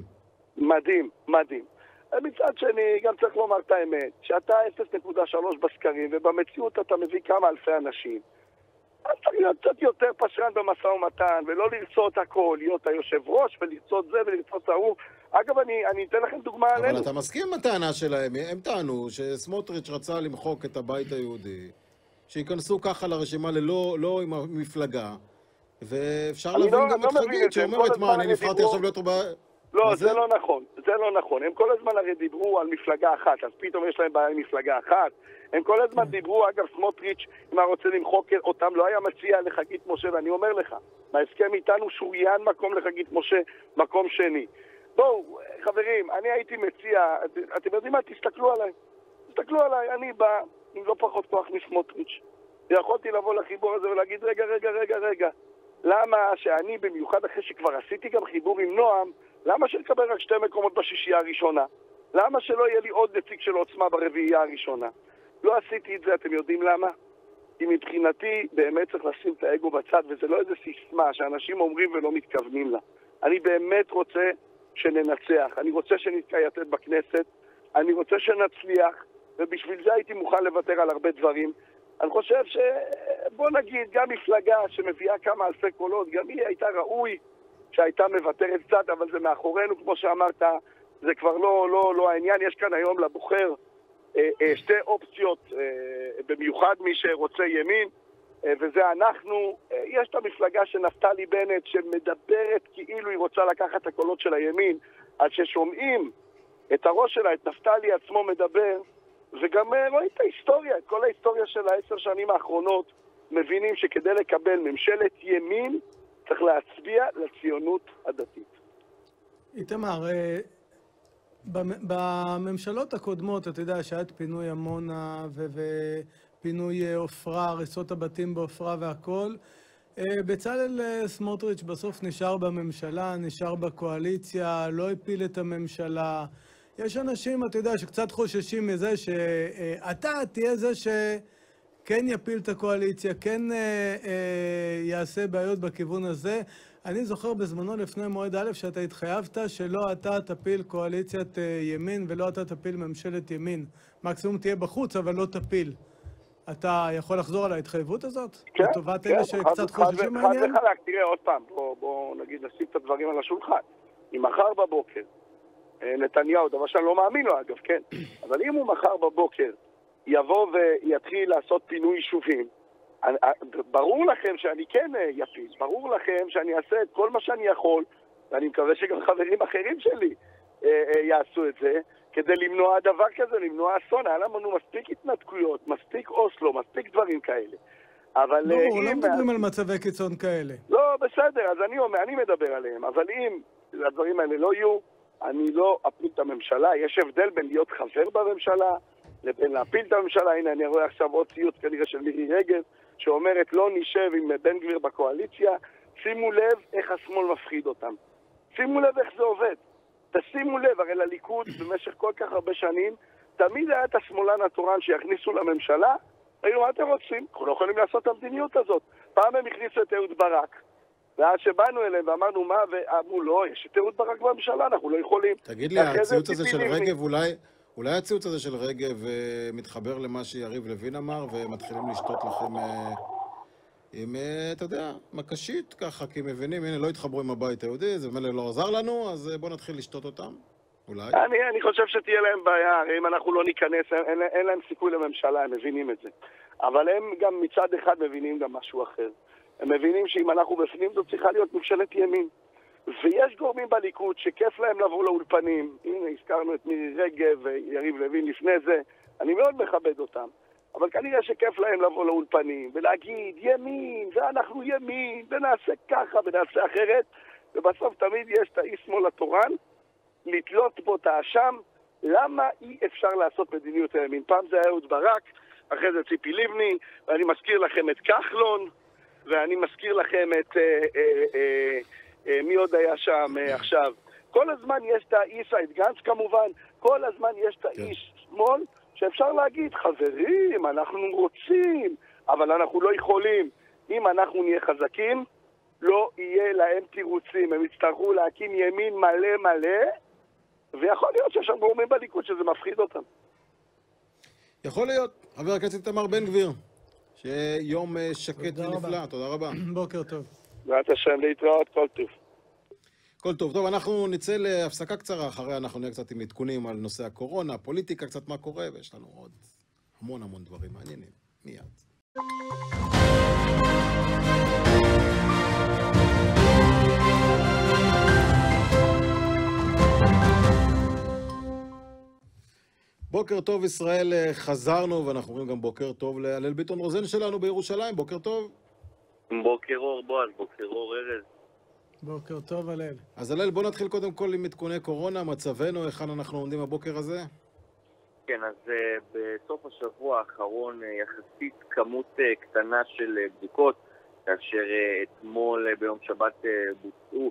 מדהים. מצד שני, גם צריך לומר את האמת, שאתה 0.3 בסקרים, ובמציאות אתה מביא כמה אלפי אנשים. אז צריך להיות קצת יותר פשרן במשא ומתן, ולא לרצות הכל, להיות היושב ראש, ולרצות זה ולרצות ההוא. אגב, אני אתן לכם דוגמה עלינו. אבל אתה מסכים עם הטענה שלהם, הם טענו שסמוטריץ' רצה למחוק את הבית היהודי, שיכנסו ככה לרשימה לא עם המפלגה, ואפשר להבין גם את חגית שאומרת, מה, אני נבחרתי עכשיו להיות... לא, זה לא נכון. הם כל הזמן הרי דיברו על מפלגה אחת, אז פתאום יש להם בעיה עם מפלגה אחת. הם כל הזמן דיברו, אגב, סמוטריץ', אם הוא רוצה למחוק אותם, לא היה מציע לחגית משה, ואני אומר לך, בהסכם איתנו שוריין מקום לחגית משה, מקום שני. בואו, חברים, אני הייתי מציע, אתם יודעים מה? תסתכלו עליי, אני בא עם לא פחות כוח מסמוטריץ'. יכולתי לבוא לחיבור הזה ולהגיד, רגע, למה שאני, במיוחד אחרי שכבר עשיתי גם חיבור עם נועם, למה שנקבל רק 2 מקומות בשישייה הראשונה? למה שלא יהיה לי עוד נציג של עוצמה ברביעייה הראשונה? לא עשיתי את זה, אתם יודעים למה? כי מבחינתי באמת צריך לשים את האגו בצד, וזה לא איזה סיסמה שאנשים אומרים ולא מתכוונים לה. אני באמת רוצה שננצח, אני רוצה שנתקייתת בכנסת, אני רוצה שנצליח, ובשביל זה הייתי מוכן לוותר על הרבה דברים. אני חושב בוא נגיד, גם מפלגה שמביאה כמה אלפי קולות, גם היא הייתה ראוי שהייתה מוותרת קצת, אבל זה מאחורינו, כמו שאמרת, זה כבר לא העניין. יש כאן היום לבוחר 2 אופציות, במיוחד מי שרוצה ימין, וזה אנחנו. יש את המפלגה של נפתלי בנט שמדברת כאילו היא רוצה לקחת את הקולות של הימין, עד ששומעים את הראש שלה, את נפתלי עצמו מדבר, וגם רואים את ההיסטוריה, את כל ההיסטוריה של 10 שנים האחרונות, מבינים שכדי לקבל ממשלת ימין צריך להצביע לציונות הדתית. איתמר, בממשלות הקודמות, אתה יודע, שהיה את פינוי עמונה ופינוי עופרה, הריסות הבתים בעופרה והכל, בצלאל סמוטריץ' בסוף נשאר בממשלה, נשאר בקואליציה, לא הפיל את הממשלה. יש אנשים, אתה יודע, שקצת חוששים מזה שאתה תהיה זה שכן יפיל את הקואליציה, כן יעשה בעיות בכיוון הזה. אני זוכר בזמנו לפני מועד א' שאתה התחייבת שלא אתה תפיל קואליציית ימין ולא אתה תפיל ממשלת ימין. מקסימום תהיה בחוץ, אבל לא תפיל. אתה יכול לחזור על ההתחייבות הזאת? כן, לטובת אלה שקצת חוששים מעניין? חד וחלק, תראה עוד פעם, בוא נגיד נשים את הדברים על השולחן. אם מחר בבוקר, נתניהו, דבר שאני לא מאמין לו אגב, כן, אבל אם הוא מחר בבוקר יבוא ויתחיל לעשות פינוי יישובים, ברור לכם שאני כן יפיל, ברור לכם שאני אעשה את כל מה שאני יכול, ואני מקווה שגם חברים אחרים שלי יעשו את זה, כדי למנוע דבר כזה, למנוע אסון. היה לנו מספיק התנתקויות, מספיק אוסלו, מספיק דברים כאלה. אבל לא מדברים על מצבי קיצון כאלה. לא, בסדר, אז אני מדבר עליהם, אבל אם הדברים האלה לא יהיו, אני לא אפיל את הממשלה. יש הבדל בין להיות חבר בממשלה לבין להפיל את הממשלה. הנה, אני רואה עכשיו עוד ציוץ כנראה של מירי רגב, שאומרת לא נשב עם בן גביר בקואליציה. שימו לב איך השמאל מפחיד אותם. שימו לב איך זה עובד. תשימו לב, הרי לליכוד במשך כל כך הרבה שנים, תמיד היה את השמאלן התורן שיכניסו לממשלה, היו מה אתם רוצים? אנחנו לא יכולים לעשות את המדיניות הזאת. פעם הם הכניסו את אהוד ברק, ואז שבאנו אליהם ואמרנו מה, ואמרו לא, יש את אהוד ברק בממשלה, אנחנו לא יכולים. תגיד לי, הציוץ הזה של רגב, אולי הציוץ הזה של רגב מתחבר למה שיריב לוין אמר, ומתחילים לשתות לכם עם, אתה יודע, מקשית ככה, כי מבינים, הנה, לא התחברו עם הבית היהודי, זה באמת לא עזר לנו, אז בואו נתחיל לשתות אותם, אולי. אני חושב שתהיה להם בעיה, הרי אם אנחנו לא ניכנס, אין להם סיכוי לממשלה, הם מבינים את זה. אבל הם גם מצד אחד מבינים גם משהו אחר. הם מבינים שאם אנחנו בפנים, זו צריכה להיות ממשלת ימין. ויש גורמים בליכוד שכיף להם לבוא לאולפנים, הנה, הזכרנו את מירי רגב ויריב לוין לפני זה, אני מאוד מכבד אותם. אבל כנראה שכיף להם לבוא לאולפנים ולהגיד ימין, ואנחנו ימין, ונעשה ככה ונעשה אחרת, ובסוף תמיד יש את האיש שמאל התורן, לתלות בו את האשם, למה אי אפשר לעשות מדיניות הימין? פעם זה היה אהוד ברק, אחרי זה ציפי לבני, ואני מזכיר לכם את כחלון, ואני מזכיר לכם את מי עוד היה שם עכשיו. כל הזמן יש את האיש, את גנץ כמובן, כל הזמן יש את האיש שמאל, שאפשר להגיד, חברים, אנחנו רוצים, אבל אנחנו לא יכולים. אם אנחנו נהיה חזקים, לא יהיה להם תירוצים. הם יצטרכו להקים ימין מלא מלא, ויכול להיות שיש שם גורמים בליכוד שזה מפחיד אותם. יכול להיות. חבר הכנסת איתמר בן גביר, שיום שקט ונפלא. תודה רבה. בוקר טוב. בעזרת השם, להתראות, כל טוב. כל טוב. טוב, אנחנו נצא להפסקה קצרה, אחרי אנחנו נהיה קצת עם עדכונים על נושא הקורונה, פוליטיקה, קצת מה קורה, ויש לנו עוד המון דברים מעניינים. מיד. בוקר טוב ישראל, חזרנו, ואנחנו רואים גם בוקר טוב להלל ביטון רוזן שלנו בירושלים. בוקר טוב. בוקר אור בועז, בוקר אור ארז. בוקר טוב הלל. אז הלל, בוא נתחיל קודם כל עם עדכוני קורונה, מצבנו, היכן אנחנו עומדים הבוקר הזה? כן, אז בסוף השבוע האחרון יחסית כמות קטנה של בדיקות, כאשר אתמול ביום שבת בוצעו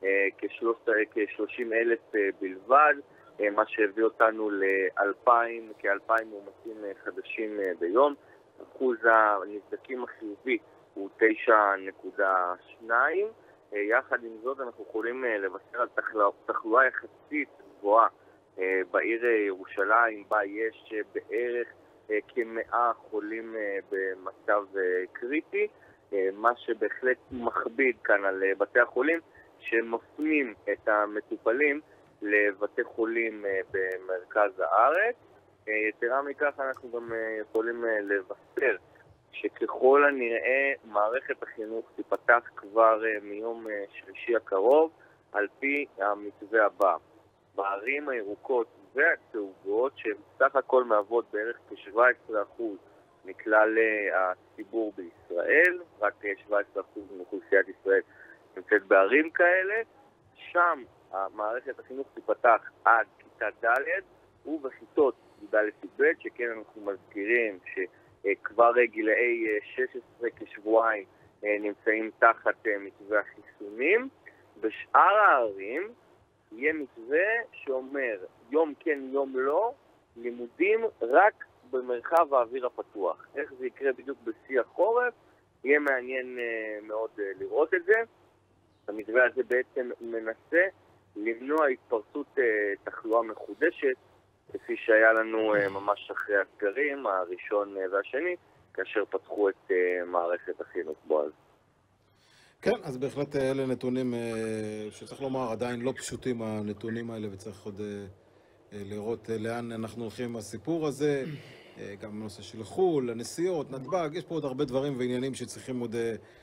כ-30,000 בלבד, מה שהביא אותנו כ-2,000 מאומתים חדשים ביום. אחוז הנבדקים החיובי הוא 9.2. יחד עם זאת אנחנו יכולים לבשר על תחלואה יחסית גבוהה בעיר ירושלים, בה יש בערך כ100 חולים במצב קריטי, מה שבהחלט מכביד כאן על בתי החולים שמפנים את המטופלים לבתי חולים במרכז הארץ. יתרה מכך אנחנו גם יכולים לבשר שככל הנראה מערכת החינוך תיפתח כבר מיום שלישי הקרוב על פי המתווה הבא. בערים הירוקות והצהובות שהן סך הכל מהוות בערך כ-17% מכלל הציבור בישראל, רק 17% מאוכלוסיית ישראל נמצאת בערים כאלה, שם מערכת החינוך תיפתח עד כיתה ד' ובכיתות י"א-י"ב, שכן אנחנו מזכירים שכבר גילאי 16 כשבועיים נמצאים תחת מתווה החיסונים. בשאר הערים יהיה מתווה שאומר יום כן יום לא, לימודים רק במרחב האוויר הפתוח. איך זה יקרה בדיוק בשיא החורף, יהיה מעניין מאוד לראות את זה. המתווה הזה בעצם מנסה למנוע התפרצות תחלואה מחודשת, כפי שהיה לנו ממש אחרי הסגרים, הראשון והשני, כאשר פתחו את מערכת החינוך בועז. כן, אז בהחלט אלה נתונים שצריך לומר עדיין לא פשוטים הנתונים האלה, וצריך עוד לראות לאן אנחנו הולכים עם הסיפור הזה. גם בנושא של חול, הנסיעות, נתב"ג, יש פה עוד הרבה דברים ועניינים שצריכים עוד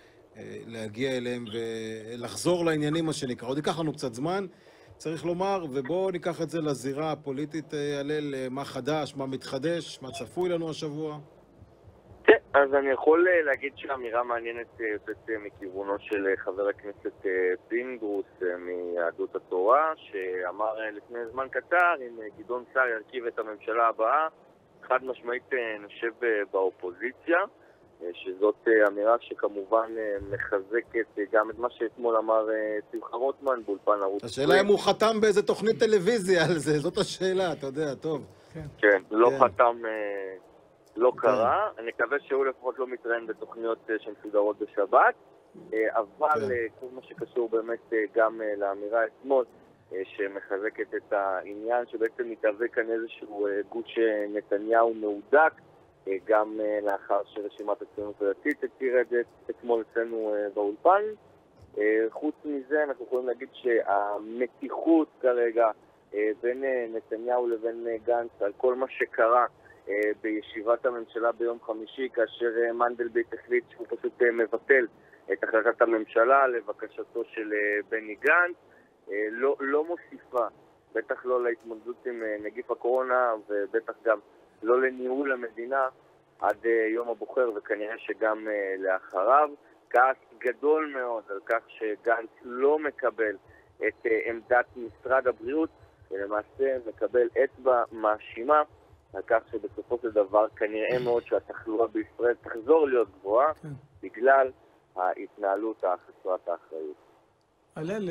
להגיע אליהם ולחזור לעניינים, מה שנקרא. עוד ייקח לנו קצת זמן, צריך לומר, ובואו ניקח את זה לזירה הפוליטית, הלל, מה חדש, מה מתחדש, מה צפוי לנו השבוע. כן, אז אני יכול להגיד שהאמירה מעניינת מכיוונו של חבר הכנסת פינדרוס מיהדות התורה, שאמר לפני זמן קצר, אם גדעון סער ירכיב את הממשלה הבאה, חד משמעית נשב באופוזיציה, שזאת אמירה שכמובן מחזקת גם את מה שאתמול אמר שמחה רוטמן באולפן ערוץ. השאלה אם הוא חתם באיזה תוכנית טלוויזיה על זה, זאת השאלה, אתה יודע, טוב. כן, לא חתם, לא קרה. אני מקווה שהוא לפחות לא מתראיין בתוכניות שמסודרות בשבת, אבל כל מה שקשור באמת גם לאמירה אתמול, שמחזקת את העניין שבעצם מתהווה כאן איזשהו גוש נתניהו מהודק, גם לאחר שרשימת הציונות הדתית תרד אתמול אצלנו באולפן. חוץ מזה אנחנו יכולים להגיד שהמתיחות כרגע בין נתניהו לבין גנץ על כל מה שקרה בישיבת הממשלה ביום חמישי, כאשר מנדלבליט החליט שהוא פשוט מבטל את החלטת הממשלה לבקשתו של בני גנץ, לא מוסיפה, בטח לא להתמודדות עם נגיף הקורונה ובטח גם לא לניהול המדינה עד יום הבוחר וכנראה שגם לאחריו. כעס גדול מאוד על כך שגנץ לא מקבל את עמדת משרד הבריאות ולמעשה מקבל אצבע מאשימה על כך שבסופו של דבר כנראה מאוד שהתחלואה בישראל תחזור להיות גבוהה בגלל ההתנהלות החסרת האחריות. הלל,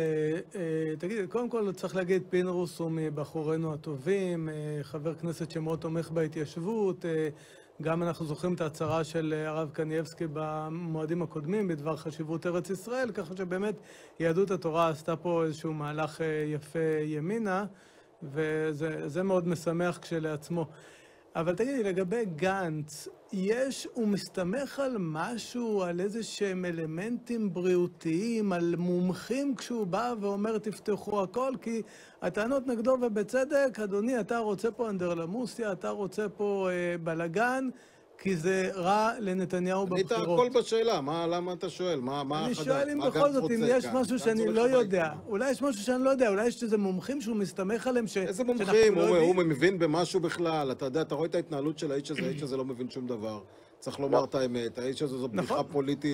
תגיד, קודם כל צריך להגיד, פינדרוס הוא מבחורינו הטובים, חבר כנסת שמאוד תומך בהתיישבות, גם אנחנו זוכרים את ההצהרה של הרב קניאבסקי במועדים הקודמים בדבר חשיבות ארץ ישראל, ככה שבאמת יהדות התורה עשתה פה איזשהו מהלך יפה ימינה, וזה מאוד משמח כשלעצמו. אבל תגידי, לגבי גנץ, הוא מסתמך על משהו, על איזה שהם אלמנטים בריאותיים, על מומחים כשהוא בא ואומר תפתחו הכל, כי הטענות נגדו ובצדק, אדוני, אתה רוצה פה אנדרלמוסיה, אתה רוצה פה בלגן, כי זה רע לנתניהו בבחירות. ענית הכל בשאלה, למה אתה שואל? אני שואל אם בכל זאת, אם יש משהו שאני לא יודע. אולי יש משהו שאני לא יודע, אולי יש איזה מומחים שהוא מסתמך עליהם איזה מומחים? הוא מבין במשהו בכלל. אתה יודע, אתה רואה את ההתנהלות של האיש הזה, האיש הזה לא מבין שום דבר. צריך לומר את האמת, האיש הזה זו בדיחה פוליטית.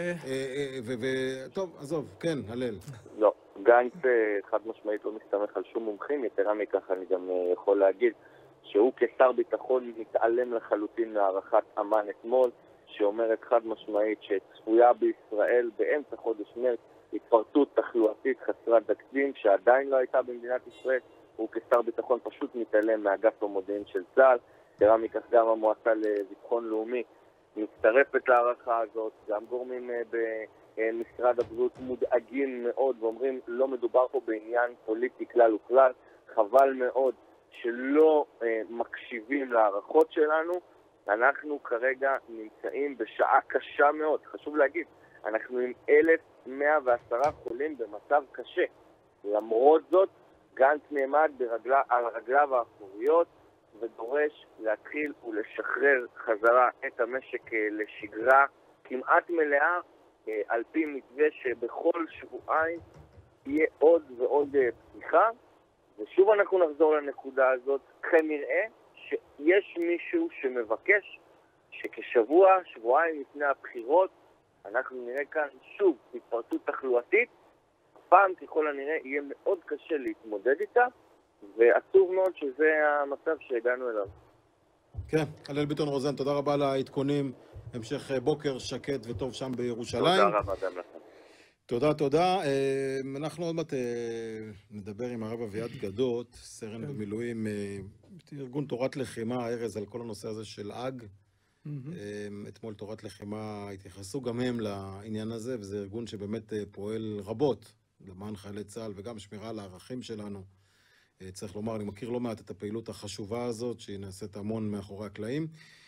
טוב, עזוב, כן, הלל. לא, גנץ חד משמעית לא מסתמך על שום מומחים, יתרה מכך אני גם יכול להגיד שהוא כשר ביטחון מתעלם לחלוטין להערכת אמן אתמול, שאומרת חד משמעית שצפויה בישראל באמצע חודש מרץ התפרצות תחלואתית חסרת תקדים שעדיין לא הייתה במדינת ישראל. הוא כשר ביטחון פשוט מתעלם מאגף המודיעין של צה"ל. יתרה מכך גם המועצה לביטחון לאומי מצטרפת להערכה הזאת, גם גורמים במשרד הבריאות מודאגים מאוד ואומרים לא מדובר פה בעניין פוליטי כלל וכלל. חבל מאוד שלא מקשיבים להערכות שלנו. אנחנו כרגע נמצאים בשעה קשה מאוד. חשוב להגיד, אנחנו עם 1,110 חולים במצב קשה. למרות זאת, גנץ נעמד על רגליו האחוריות ודורש להתחיל ולשחרר חזרה את המשק לשגרה כמעט מלאה, על פי מתווה שבכל שבועיים יהיה עוד ועוד פתיחה. ושוב אנחנו נחזור לנקודה הזאת, כנראה שיש מישהו שמבקש שכשבוע, שבועיים לפני הבחירות, אנחנו נראה כאן שוב התפרצות תחלואתית, פעם ככל הנראה יהיה מאוד קשה להתמודד איתה, ועצוב מאוד שזה המצב שהגענו אליו. כן, הלל ביטון רוזן, תודה רבה על העדכונים, המשך בוקר שקט וטוב שם בירושלים. תודה רבה גם לכם. תודה. אנחנו עוד מעט נדבר עם הרב אביעד גדות, סרן במילואים, ארגון תורת לחימה, ארז, על כל הנושא הזה של אג. אתמול תורת לחימה התייחסו גם הם לעניין הזה, וזה ארגון שבאמת פועל רבות למען חיילי צה"ל וגם שמירה על הערכים שלנו. צריך לומר, אני מכיר לא מעט את הפעילות החשובה הזאת, שהיא נעשית המון מאחורי הקלעים.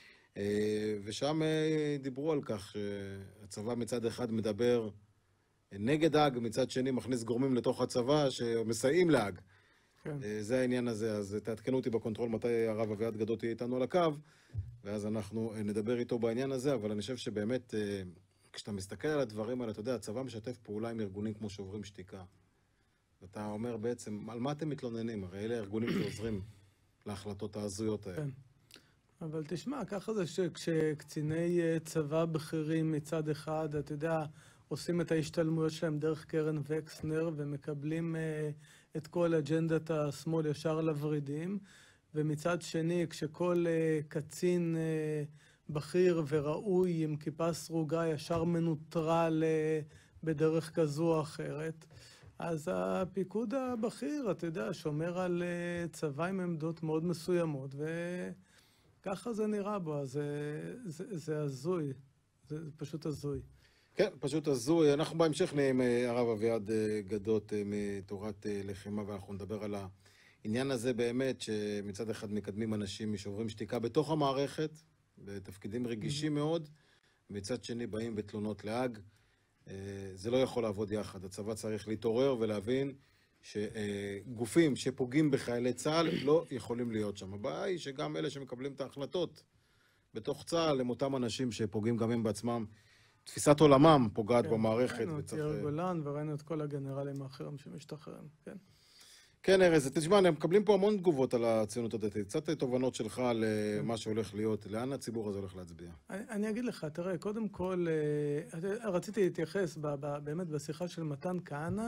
ושם דיברו על כך שהצבא מצד אחד מדבר נגד אג, מצד שני מכניס גורמים לתוך הצבא שמסייעים לאג. כן. זה העניין הזה, אז תעדכנו אותי בקונטרול מתי הרב אביעד גדות יהיה איתנו על הקו, ואז אנחנו נדבר איתו בעניין הזה, אבל אני חושב שבאמת, כשאתה מסתכל על הדברים האלה, אתה יודע, הצבא משתף פעולה עם ארגונים כמו שוברים שתיקה. אתה אומר בעצם, על מה אתם מתלוננים? הרי אלה ארגונים שעוזרים להחלטות ההזויות האלה. כן. אבל תשמע, ככה זה שכשקציני צבא בכירים מצד אחד, אתה יודע, עושים את ההשתלמויות שלהם דרך קרן וקסנר ומקבלים את כל אג'נדת השמאל ישר לורידים, ומצד שני, כשכל קצין בכיר וראוי עם כיפה סרוגה ישר מנוטרל בדרך כזו או אחרת, אז הפיקוד הבכיר, אתה יודע, שומר על צבא עם עמדות מאוד מסוימות, וככה זה נראה בו, אז זה הזוי, זה פשוט הזוי. כן, פשוט הזוי. אנחנו בהמשך נהיה עם הרב אביעד גדות מתורת לחימה, ואנחנו נדבר על העניין הזה באמת, שמצד אחד מקדמים אנשים משוברים שתיקה בתוך המערכת, בתפקידים רגישים מאוד, מצד שני באים בתלונות להג. זה לא יכול לעבוד יחד. הצבא צריך להתעורר ולהבין שגופים שפוגעים בחיילי צה"ל לא יכולים להיות שם. הבעיה היא שגם אלה שמקבלים את ההחלטות בתוך צה"ל הם אותם אנשים שפוגעים גם הם בעצמם. תפיסת עולמם פוגעת במערכת. ראינו את יאיר גולן וראינו את כל הגנרלים האחרים שמשתחררים, כן. כן, ארז, תשמע, הם מקבלים פה המון תגובות על הציונות הדתית. קצת תובנות שלך על מה שהולך להיות, לאן הציבור הזה הולך להצביע. אני אגיד לך, תראה, קודם כל, רציתי להתייחס באמת בשיחה של מתן כהנא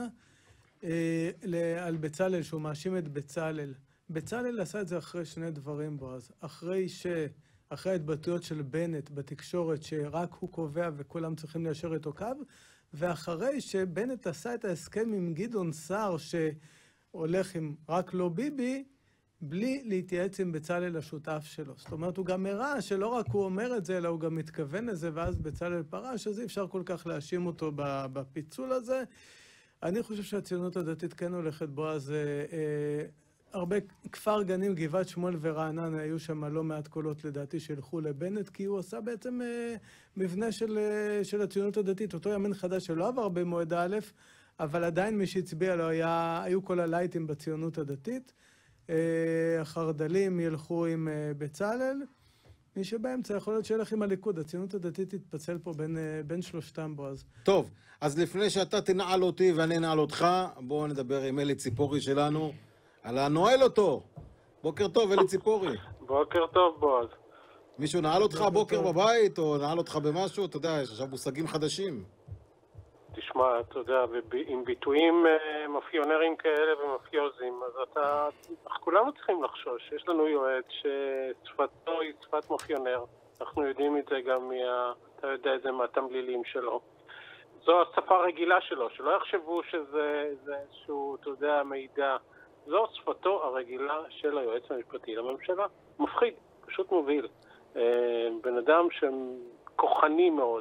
על בצלאל, שהוא מאשים את בצלאל. בצלאל עשה את זה אחרי שני דברים בו, אז אחרי ההתבטאויות של בנט בתקשורת, שרק הוא קובע וכולם צריכים ליישר איתו קו, ואחרי שבנט עשה את ההסכם עם גדעון סער, שהולך עם רק לא ביבי, בלי להתייעץ עם בצלאל השותף שלו. זאת אומרת, הוא גם הראה שלא רק הוא אומר את זה, אלא הוא גם מתכוון לזה, ואז בצלאל פרש, אז אי אפשר כל כך להאשים אותו בפיצול הזה. אני חושב שהציונות הדתית כן הולכת בו, אז הרבה כפר גנים, גבעת שמואל ורעננה, היו שם לא מעט קולות לדעתי שילכו לבנט, כי הוא עשה בעצם מבנה של הציונות הדתית, אותו ימין חדש שלא עבר במועד א', אבל עדיין מי שהצביע לו היו כל הלייטים בציונות הדתית. החרדלים ילכו עם בצלאל, מי שבאמצע יכול להיות שילך עם הליכוד, הציונות הדתית תתפצל פה בין שלושתם בו אז. טוב, אז לפני שאתה תנעל אותי ואני אנעל אותך, בואו נדבר עם אלי ציפורי שלנו, על הנועל אותו. בוקר טוב, אלי ציפורי. בוקר טוב, בועז. מישהו נעל אותך בוקר בבית, או נעל אותך במשהו? אתה יודע, יש עכשיו מושגים חדשים. תשמע, אתה יודע, עם ביטויים מאפיונרים כאלה ומאפיוזים, אז כולנו צריכים לחשוש. יש לנו יועץ ששפתו היא שפת מאפיונר. אנחנו יודעים את זה גם אתה יודע את זה מהתמלילים שלו. זו השפה הרגילה שלו, שלא יחשבו שזה איזשהו, אתה יודע, מידע. זו שפתו הרגילה של היועץ המשפטי לממשלה. מפחיד, פשוט מוביל. בן אדם שכוחני מאוד,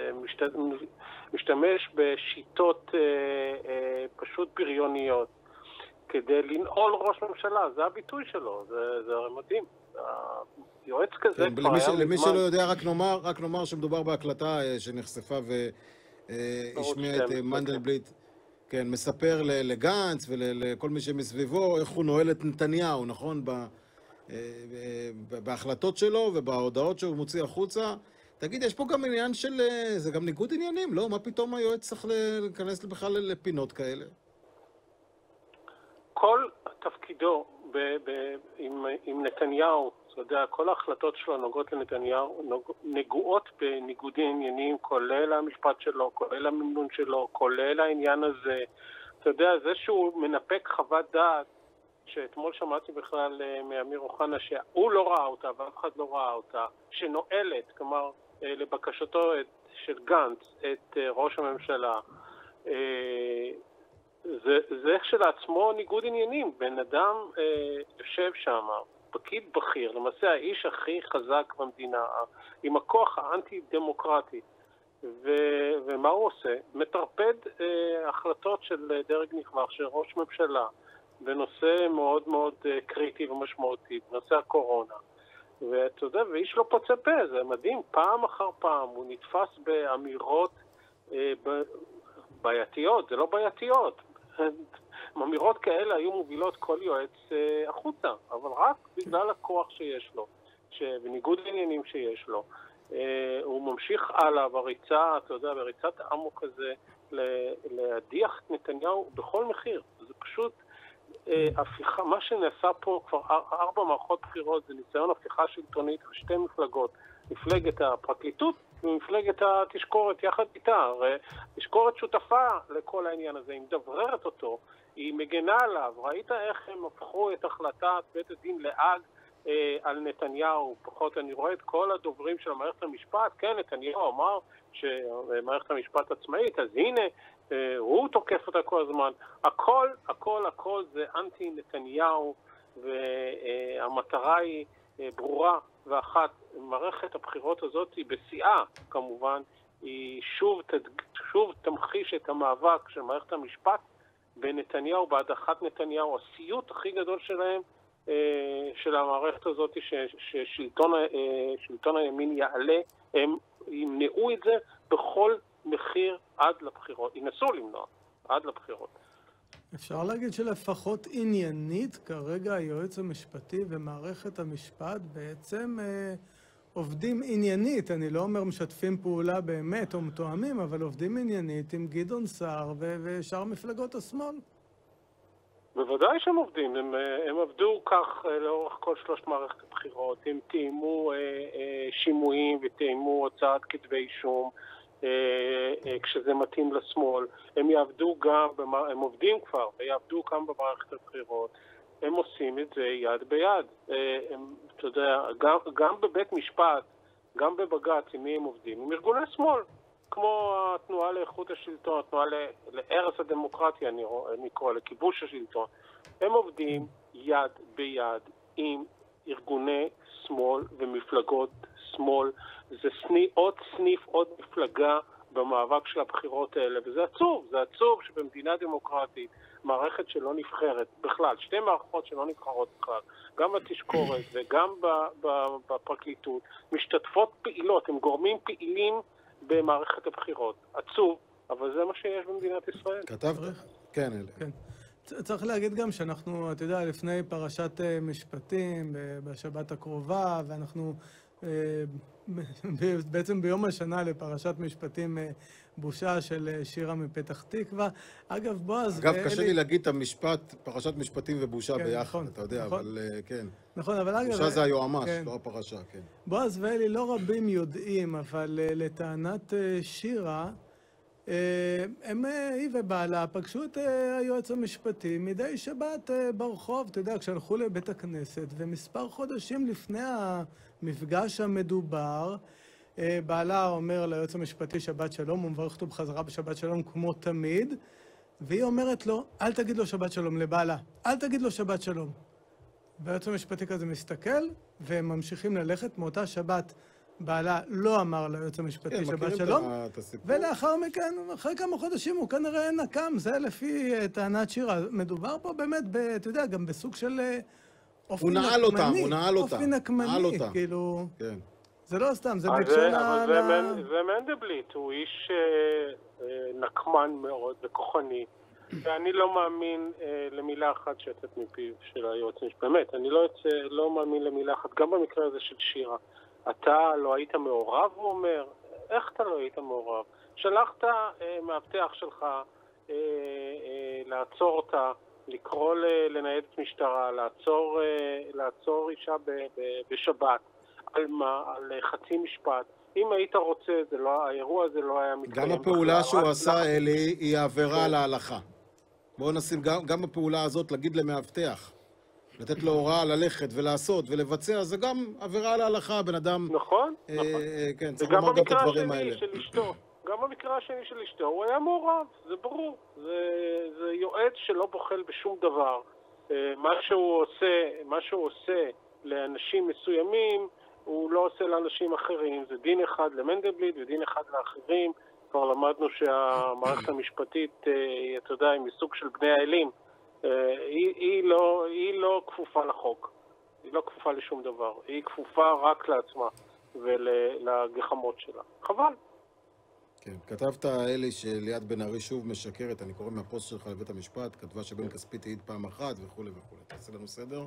משתמש בשיטות פשוט בריוניות כדי לנעול ראש ממשלה, זה הביטוי שלו, זה הרי מדהים. יועץ כזה כבר היה מזמן. למי שלא יודע, רק נאמר שמדובר בהקלטה שנחשפה והשמיע את מנדלבליט, כן, מספר לגנץ ולכל מי שמסביבו איך הוא נועל את נתניהו, נכון? בהחלטות שלו ובהודעות שהוא מוציא החוצה. תגיד, יש פה גם עניין של... זה גם ניגוד עניינים, לא? מה פתאום היועץ צריך להיכנס בכלל לפינות כאלה? כל תפקידו עם נתניהו, אתה יודע, כל ההחלטות שלו נוגעות לנתניהו, נגועות בניגודי עניינים, כולל המשפט שלו, כולל הממנון שלו, כולל העניין הזה. אתה יודע, זה שהוא מנפק חוות דעת, שאתמול שמעתי בכלל מאמיר אוחנה שהוא לא ראה אותה ואף אחד לא ראה אותה, שנועלת, כלומר, לבקשתו של גנץ, את ראש הממשלה. זה כשלעצמו ניגוד עניינים. בן אדם יושב שם, פקיד בכיר, למעשה האיש הכי חזק במדינה, עם הכוח האנטי-דמוקרטי. ומה הוא עושה? מטרפד החלטות של דרג נכבד, של ראש ממשלה, בנושא מאוד מאוד קריטי ומשמעותי, בנושא הקורונה. ואתה יודע, ואיש לא פוצה פה, זה מדהים, פעם אחר פעם הוא נתפס באמירות בעייתיות, זה לא בעייתיות, אמירות כאלה היו מובילות כל יועץ החוצה, אבל רק בגלל הכוח שיש לו, בניגוד לעניינים שיש לו, הוא ממשיך הלאה בריצה, אתה יודע, בריצת האמוק הזה, להדיח את נתניהו בכל מחיר. זה פשוט הפיכה, מה שנעשה פה כבר 4 מערכות בחירות, זה ניסיון הפיכה שלטונית בשתי מפלגות, מפלגת הפרקליטות ומפלגת התשקורת יחד איתה. הרי תשקורת שותפה לכל העניין הזה, היא מדבררת אותו, היא מגנה עליו. ראית איך הם הפכו את החלטת בית הדין להאג על נתניהו? פחות אני רואה את כל הדוברים של מערכת המשפט, כן, נתניהו אמר שמערכת המשפט עצמאית, אז הנה, הוא תוקף אותה כל הזמן. הכל זה אנטי נתניהו, והמטרה היא ברורה ואחת. מערכת הבחירות הזאת היא בשיאה, כמובן, היא שוב תמחיש את המאבק של מערכת המשפט בנתניהו, בהדחת נתניהו, הסיוט הכי גדול שלהם, של המערכת הזאת, ששלטון הימין יעלה, הם ימנעו את זה בכל מחיר עד לבחירות, ינסו למנוע עד לבחירות. אפשר להגיד שלפחות עניינית, כרגע היועץ המשפטי ומערכת המשפט בעצם עובדים עניינית, אני לא אומר משתפים פעולה באמת או מתואמים, אבל עובדים עניינית עם גדעון סער ושאר מפלגות השמאל. בוודאי שהם עובדים, הם עבדו כך לאורך כל 3 מערכת הבחירות, הם תאימו שימועים ותאימו הוצאת כתבי אישום, כשזה מתאים לשמאל, הם יעבדו גם, הם עובדים כבר, ויעבדו גם במערכת הבחירות, הם עושים את זה יד ביד. אתה יודע, גם בבית משפט, גם בבג"ץ, עם מי הם עובדים? עם ארגוני שמאל, כמו התנועה לאיכות השלטון, התנועה להרס הדמוקרטיה, אני קורא לכיבוש השלטון. הם עובדים יד ביד עם ארגוני שמאל ומפלגות שמאל. זה עוד סניף, עוד מפלגה במאבק של הבחירות האלה, וזה עצוב. זה עצוב שבמדינה דמוקרטית, מערכת שלא נבחרת בכלל, 2 מערכות שלא נבחרות בכלל, גם בתשקורת וגם בפרקליטות, משתתפות פעילות, הם גורמים פעילים במערכת הבחירות. עצוב, אבל זה מה שיש במדינת ישראל. כתב? כן, אלה. כן. צריך להגיד גם שאנחנו, אתה יודע, לפני פרשת משפטים בשבת הקרובה, ואנחנו בעצם ביום השנה לפרשת משפטים בושה של שירה מפתח תקווה. אגב, בועז אגב, קשה לי להגיד את המשפט, פרשת משפטים ובושה ביחד, אתה יודע, אבל כן. נכון, אבל אגב... בושה זה היועמ"ש, לא הפרשה, כן. בועז ואלי לא רבים יודעים, אבל לטענת שירה, היא ובעלה פגשו את היועץ המשפטי מדי שבת ברחוב, אתה יודע, כשהלכו לבית הכנסת, ומספר חודשים לפני המפגש המדובר, בעלה אומר ליועץ המשפטי שבת שלום, הוא מברך אותו בחזרה בשבת שלום כמו תמיד, והיא אומרת לו, אל תגיד לו שבת שלום לבעלה, אל תגיד לו שבת שלום. והיועץ המשפטי כזה מסתכל, והם ממשיכים ללכת מאותה שבת. בעלה לא אמר ליועץ המשפטי שבת שלום, ולאחר מכן, אחרי כמה חודשים הוא כנראה נקם, זה לפי טענת שירה. מדובר פה באמת, אתה יודע, גם בסוג של אופי נקמני. הוא נעל אותה. אופי נקמני, כאילו... כן. זה לא סתם, זה בקשר זה מנדלבליט, הוא איש נקמן מאוד וכוחני, ואני לא מאמין למילה אחת שיוצאת מפיו של היועץ המשפטי. באמת, אני לא מאמין למילה אחת, גם במקרה הזה של שירה. אתה לא היית מעורב, הוא אומר. איך אתה לא היית מעורב? שלחת מאבטח שלך לעצור אותה, לקרוא לניידת משטרה, לעצור אישה בשבת. על מה? על חצי משפט. אם היית רוצה, האירוע הזה לא היה מתקיים. גם הפעולה שהוא עשה, אלי, היא עבירה על ההלכה. בואו נשים גם הפעולה הזאת, להגיד למאבטח. לתת לו הוראה ללכת ולעשות ולבצע, זה גם עבירה על ההלכה, בן אדם... נכון, נכון. כן, צריך לומר גם את הדברים האלה. גם במקרה השני של אשתו, הוא היה מעורב, זה ברור. זה יועץ שלא בוחל בשום דבר. מה שהוא עושה לאנשים מסוימים, הוא לא עושה לאנשים אחרים. זה דין אחד למנדלבליט ודין אחד לאחרים. כבר למדנו שהמערכת המשפטית, אתה יודע, היא מסוג של בני האלים. היא לא כפופה לחוק, היא לא כפופה לשום דבר, היא כפופה רק לעצמה ולגחמות שלה. חבל. כן, כתבת אלי שליאת בן ארי שוב משקרת, אני קורא מהפוסט שלך לבית המשפט, כתבה שבן כספית העיד פעם אחת וכו' וכו'. תעשה לנו סדר?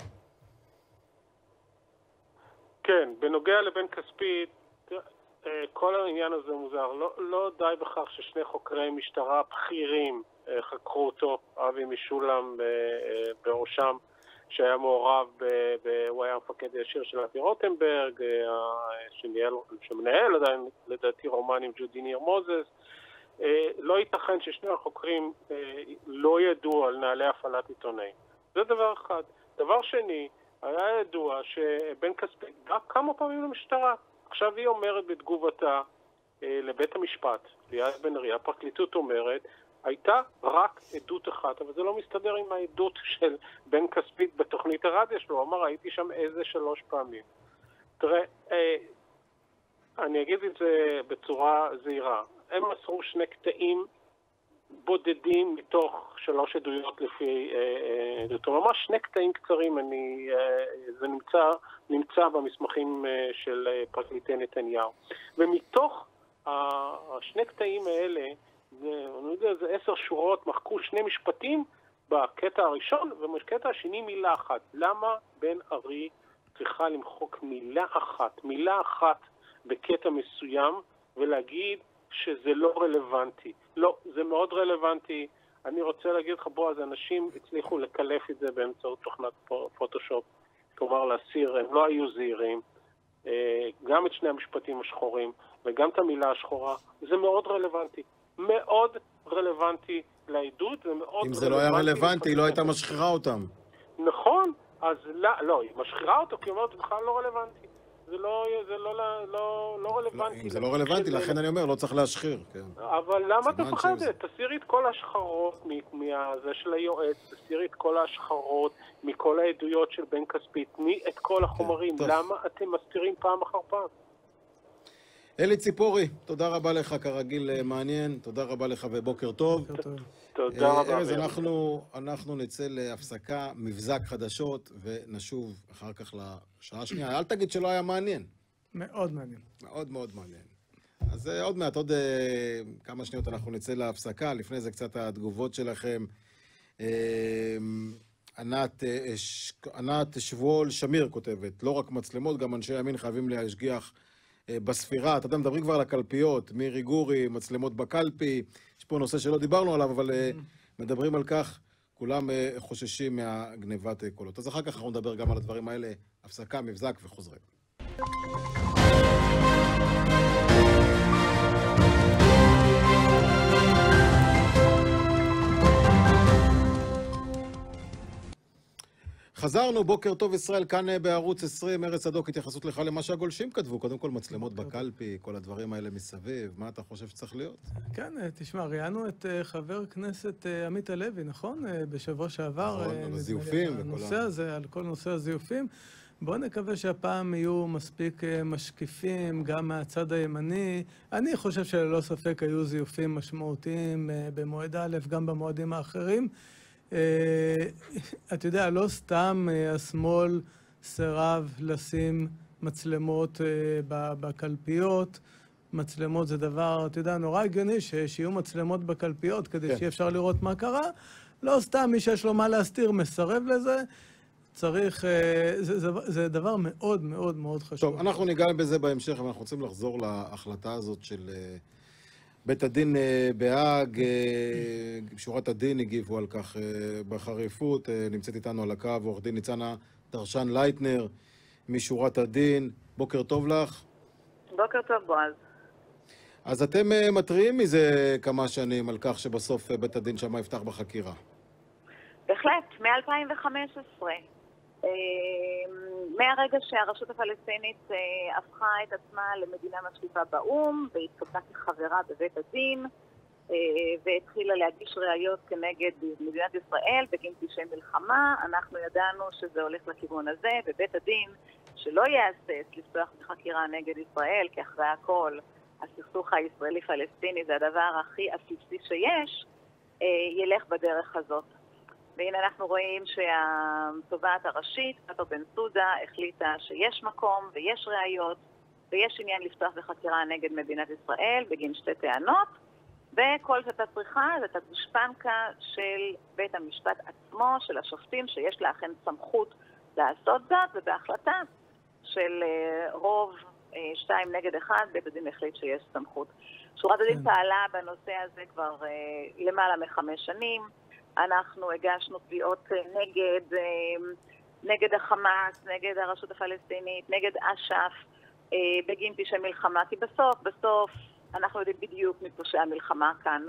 כן, בנוגע לבן כספית, כל העניין הזה מוזר. לא די בכך ששני חוקרי משטרה בכירים חקרו אותו, אבי משולם בראשם, שהיה מעורב, הוא היה המפקד הישיר של אבי רוטנברג, שמנהל עדיין לדעתי רומן עם ג'ודי ניר מוזס. לא ייתכן ששני החוקרים לא ידעו על נהלי הפעלת עיתונאים. זה דבר אחד. דבר שני, היה ידוע שבן כספית בא כמה פעמים למשטרה. עכשיו היא אומרת בתגובתה לבית המשפט, ליאת בן ארי, הפרקליטות אומרת, הייתה רק עדות אחת, אבל זה לא מסתדר עם העדות של בן כספית בתוכנית הרדיו שלו. הוא אמר, הייתי שם 3 פעמים. תראה, אני אגיד את זה בצורה זהירה. הם מסרו 2 קטעים בודדים מתוך 3 עדויות לפי עדותו. ממש 2 קטעים קצרים, זה נמצא במסמכים של פרקליטי נתניהו. ומתוך 2 קטעים האלה, אני יודע, זה 10 שורות, מחקו 2 משפטים בקטע הראשון, ובקטע השני מילה אחת. למה בן ארי צריכה למחוק מילה אחת בקטע מסוים, ולהגיד שזה לא רלוונטי? לא, זה מאוד רלוונטי. אני רוצה להגיד לך, בועז, אנשים הצליחו לקלף את זה באמצעות תוכנת פוטושופ, כלומר להסיר, הם לא היו זהירים, גם את 2 המשפטים השחורים וגם את המילה השחורה. זה מאוד רלוונטי. מאוד רלוונטי לעדות, אם זה לא היה רלוונטי, היא לא הייתה משחירה אותם. נכון, אז לא, היא משחירה אותו, כי היא אומרת, זה בכלל לא רלוונטי. זה לא רלוונטי. אם זה לא רלוונטי, לכן אני אומר, לא צריך להשחיר. אבל למה אתה פחדת? תסירי את כל ההשחרות מזה של היועץ, תסירי את כל ההשחרות מכל העדויות של בן כספית, את כל החומרים. למה אתם מסתירים פעם אחר פעם? אלי ציפורי, תודה רבה לך, כרגיל מעניין, תודה רבה לך ובוקר טוב. תודה רבה. ארז, אנחנו נצא להפסקה, מבזק חדשות, ונשוב אחר כך לשעה השנייה. אל תגיד שלא היה מעניין. מאוד מעניין. מאוד מאוד מעניין. אז עוד מעט, עוד כמה שניות אנחנו נצא להפסקה, לפני זה קצת התגובות שלכם. ענת שבועול שמיר כותבת, לא רק מצלמות, גם אנשי ימין חייבים להשגיח בספירה. אתה יודע, מדברים כבר על הקלפיות, מירי גורי, מצלמות בקלפי, יש פה נושא שלא דיברנו עליו, אבל מדברים על כך, כולם חוששים מהגנבת קולות. אז אחר כך אנחנו נדבר גם על הדברים האלה, הפסקה, מבזק וחוזרים. חזרנו, בוקר טוב ישראל, כאן בערוץ 20, ארץ צדוק, התייחסות לך למה שהגולשים כתבו, קודם כל מצלמות בקלפי, כל הדברים האלה מסביב, מה אתה חושב שצריך להיות? כן, תשמע, ראיינו את חבר כנסת עמית הלוי, נכון? בשבוע שעבר, נכון, על הזיופים הנושא הזה, על כל נושא הזיופים. בואו נקווה שהפעם יהיו מספיק משקיפים, גם מהצד הימני. אני חושב שללא ספק היו זיופים משמעותיים במועד א', גם במועדים האחרים. אתה יודע, לא סתם השמאל סירב לשים מצלמות בקלפיות. מצלמות זה דבר, אתה יודע, נורא הגיוני שיהיו מצלמות בקלפיות כדי שיהיה אפשר לראות מה קרה. לא סתם מי שיש לו מה להסתיר מסרב לזה. צריך, זה דבר מאוד מאוד מאוד חשוב. טוב, אנחנו ניגע בזה בהמשך, ואנחנו רוצים לחזור להחלטה הזאת של בית הדין בהאג. שורת הדין הגיבו על כך בחריפות. נמצאת איתנו על הקו עורך דין ניצנה דרשן לייטנר משורת הדין. בוקר טוב לך. בוקר טוב, בועז. אז אתם מתריעים מזה כמה שנים על כך שבסוף בית הדין שמה יפתח בחקירה. בהחלט, מ-2015. מהרגע שהרשות הפלסטינית הפכה את עצמה למדינה משקיפה באום והתקבלה כחברה בבית הדין והתחילה להגיש ראיות כנגד מדינת ישראל בגין פשעי מלחמה, אנחנו ידענו שזה הולך לכיוון הזה, ובית הדין שלא יהסס לפתוח בחקירה נגד ישראל, כי אחרי הכל הסכסוך הישראלי-פלסטיני זה הדבר הכי עסיסי שיש, ילך בדרך הזאת. והנה אנחנו רואים שהתובעת הראשית, פטר בן סודה, החליטה שיש מקום ויש ראיות ויש עניין לפתוח בחקירה נגד מדינת ישראל בגין 2 טענות, וכל שאתה צריכה זה את הגושפנקה של בית המשפט עצמו, של השופטים, שיש לה אכן סמכות לעשות זאת, ובהחלטה של רוב 2-1, בית הדין החליט שיש סמכות. שורת הדין פעלה בנושא הזה כבר למעלה מ5 שנים. אנחנו הגשנו תביעות נגד החמאס, נגד הרשות הפלסטינית, נגד אש"ף, בגין פשעי מלחמה, כי בסוף אנחנו יודעים בדיוק מפושעי המלחמה כאן.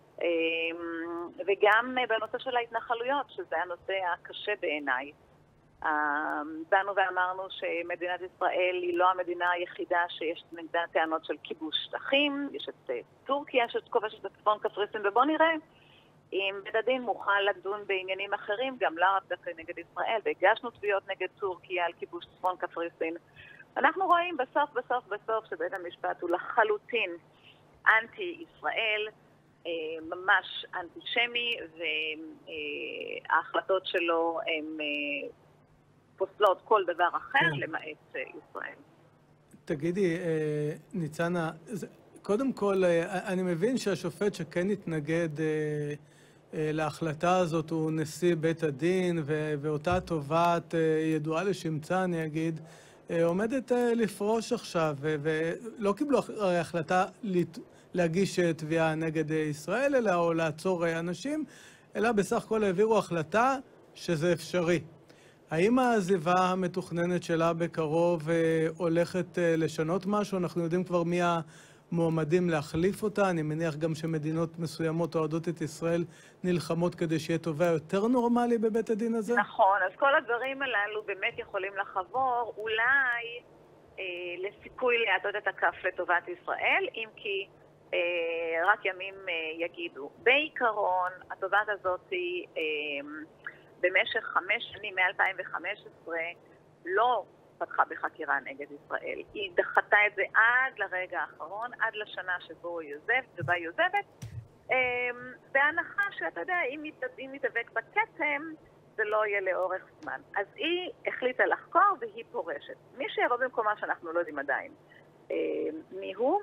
וגם בנושא של ההתנחלויות, שזה הנושא הקשה בעיניי. באנו ואמרנו שמדינת ישראל היא לא המדינה היחידה שיש נגדה טענות של כיבוש שטחים, יש את טורקיה שכובשת בצפון קפריסין, ובוא נראה אם בית הדין מוכן לדון בעניינים אחרים, גם לא רק דווקא נגד ישראל, והגשנו תביעות נגד טורקיה על כיבוש צפון קפריסין. אנחנו רואים בסוף שבית המשפט הוא לחלוטין אנטי-ישראל, ממש אנטישמי, וההחלטות שלו הן פוסלות כל דבר אחר למעט ישראל. תגידי, ניצנה, קודם כל, אני מבין שהשופט שכן התנגד להחלטה הזאת הוא נשיא בית הדין, ואותה תובעת ידועה לשמצה, אני אגיד, עומדת לפרוש עכשיו, ולא קיבלו החלטה להגיש תביעה נגד ישראל, אלא או לעצור אנשים, אלא בסך הכל העבירו החלטה שזה אפשרי. האם העזיבה המתוכננת שלה בקרוב הולכת לשנות משהו? אנחנו יודעים כבר מי המועמדים להחליף אותה. אני מניח גם שמדינות מסוימות אוהדות את ישראל נלחמות כדי שיהיה תובע יותר נורמלי בבית הדין הזה? נכון, אז כל הדברים הללו באמת יכולים לחבור, אולי לסיכוי להטות את הכף לטובת ישראל, אם כי רק ימים יגידו. בעיקרון, התובעת הזאת היא במשך 5 שנים, מ-2015, לא פתחה בחקירה נגד ישראל. היא דחתה את זה עד לרגע האחרון, עד לשנה שבה היא עוזבת, בהנחה שאתה יודע, אם מתאבק בכתם, זה לא יהיה לאורך זמן. אז היא החליטה לחקור והיא פורשת. מי שיבוא במקומה שאנחנו לא יודעים עדיין מי הוא,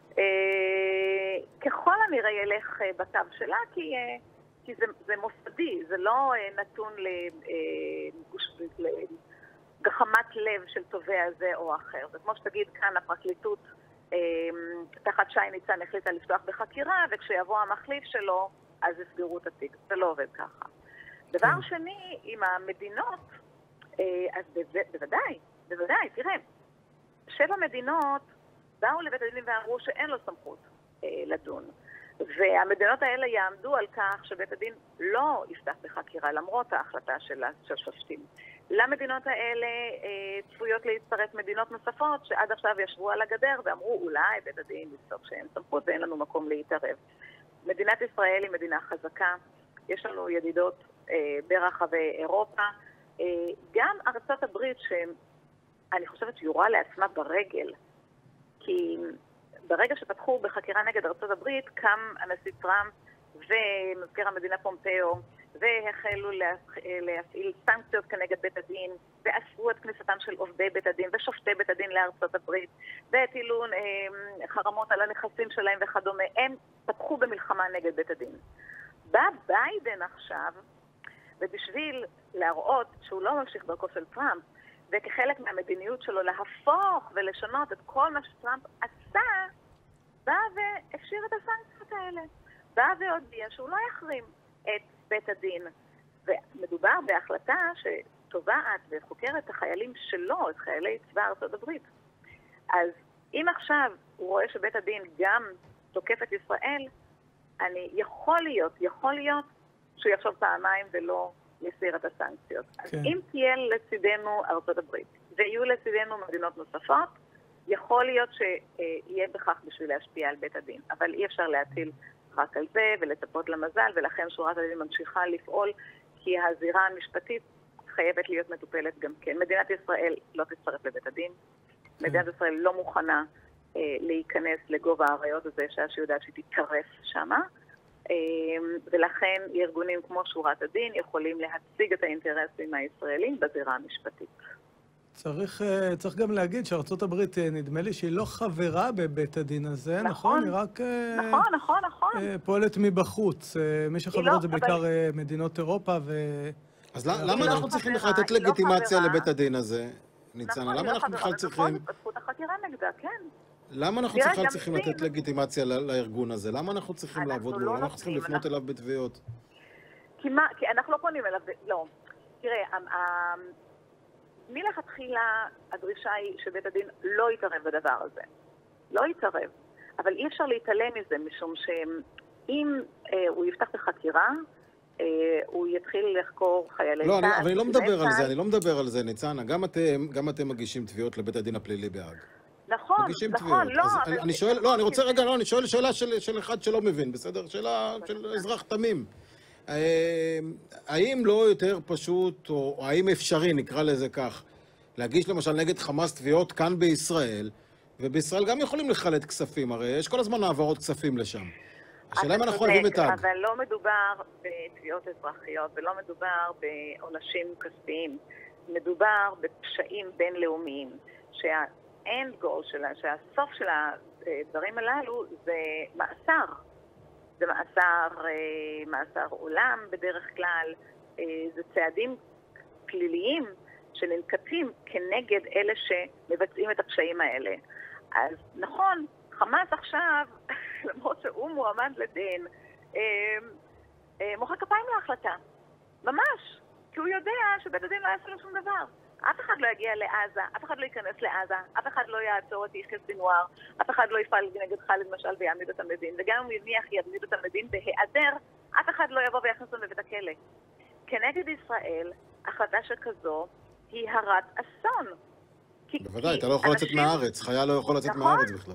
ככל הנראה ילך בקו שלה, כי זה מוסדי, זה לא נתון לגחמת לב של תובע זה או אחר. זה כמו שתגיד כאן הפרקליטות תחת שי ניצן החליטה לפתוח בחקירה, וכשיבוא המחליף שלו אז יסגרו את התיק. זה לא עובד ככה. דבר שני, עם המדינות, אז בוודאי, תראה, 7 מדינות באו לבית הדין ואמרו שאין לו סמכות לדון. והמדינות האלה יעמדו על כך שבית הדין לא יפתח בחקירה למרות ההחלטה של השופטים. למדינות האלה צפויות להצטרף מדינות נוספות שעד עכשיו ישבו על הגדר ואמרו אולי בית הדין יפסוק שאין סמכות ואין לנו מקום להתערב. מדינת ישראל היא מדינה חזקה, יש לנו ידידות ברחבי אירופה, גם ארצות הברית שאני חושבת שיורה לעצמה ברגל, כי ברגע שפתחו בחקירה נגד ארצות הברית, קם הנשיא טראמפ ומזכיר המדינה פומפאו, והחלו להפעיל סנקציות כנגד בית הדין, ואסרו את כניסתם של עובדי בית הדין ושופטי בית הדין לארצות הברית, והטילו חרמות על הנכסים שלהם וכדומה. הם פתחו במלחמה נגד בית הדין. בא ביידן עכשיו, ובשביל להראות שהוא לא ממשיך דרכו של טראמפ, וכחלק מהמדיניות שלו להפוך ולשנות את כל מה שטראמפ עשה, בא והפשיר את הסנקציות האלה. בא והודיע שהוא לא יחרים את בית הדין. ומדובר בהחלטה שתובעת וחוקרת את החיילים שלו, את חיילי צבא ארצות הברית. אז אם עכשיו הוא רואה שבית הדין גם תוקף את ישראל, יכול להיות שהוא יחשוב פעמיים ולא יסיר את הסנקציות. אז אם תהיה לצידנו ארצות הברית, ויהיו לצידנו מדינות נוספות, יכול להיות שיהיה בכך בשביל להשפיע על בית הדין. אבל אי אפשר להטיל רק על זה ולצפות למזל, ולכן שורת הדין ממשיכה לפעול, כי הזירה המשפטית חייבת להיות מטופלת גם כן. מדינת ישראל לא תצטרף לבית הדין. מדינת ישראל לא מוכנה להיכנס לגובה העריות הזה, שיודעת שהיא תתקרף שמה. ולכן ארגונים כמו שורת הדין יכולים להציג את האינטרסים הישראלים בזירה המשפטית. צריך גם להגיד שארצות הברית, נדמה לי שהיא לא חברה בבית הדין הזה, נכון? היא רק נכון. פועלת מבחוץ. מי שחברות זה בעיקר מדינות אירופה אז למה אנחנו צריכים לתת לגיטימציה לבית הדין הזה, ניצנה? למה אנחנו בכלל צריכים... זכות החקירה נגדה, כן. למה אנחנו צריכים לתת לגיטימציה לארגון הזה? למה אנחנו צריכים לעבוד בו? למה אנחנו צריכים לפנות אליו בתביעות? כי אנחנו לא פונים אליו, לא. תראה, מלכתחילה הדרישה היא שבית הדין לא יתערב בדבר הזה. לא יתערב. אבל אי אפשר להתעלם מזה, משום שאם הוא יפתח בחקירה, הוא יתחיל לחקור חיילי צה"ל. לא, אבל אני לא מדבר על זה, אני לא מדבר על זה, ניצנה. גם אתם מגישים תביעות לבית הדין הפלילי בהאג. נכון, לא. אני שואל, לא, אני רוצה רגע, לא, אני שואל שאלה של אחד שלא מבין, בסדר? שאלה של אזרח תמים. האם לא יותר פשוט, או האם אפשרי, נקרא לזה כך, להגיש למשל נגד חמאס תביעות כאן בישראל, ובישראל גם יכולים לחלט כספים, הרי יש כל הזמן העברות כספים לשם. השאלה אם אנחנו אוהבים את האג. אבל לא מדובר בתביעות אזרחיות, ולא מדובר בעונשים כספיים. מדובר בפשעים בינלאומיים, שהאנד גול שלה, שהסוף של הדברים הללו זה מאסר. זה מאסר עולם בדרך כלל, זה צעדים פליליים שננקטים כנגד אלה שמבצעים את הפשעים האלה. אז נכון, חמאס עכשיו, למרות שהוא מועמד לדין, מוחא כפיים להחלטה. ממש. כי הוא יודע שבית הדין לא יעשה לו שום דבר. אף אחד לא יגיע לעזה, אף אחד לא ייכנס לעזה, אף אחד לא יעצור את יחיא סינואר, אף אחד לא יפעל נגד חאלד משעל ויעמיד אותם לדין, וגם אם הוא יניח יעמיד אותם לדין בהיעדר, אף אחד לא יבוא ויכנס אותם לבית הכלא. כנגד ישראל, החלטה שכזו היא הרת אסון. בוודאי, אתה לא יכול לצאת מהארץ, חייל לא יכול לצאת מהארץ בכלל.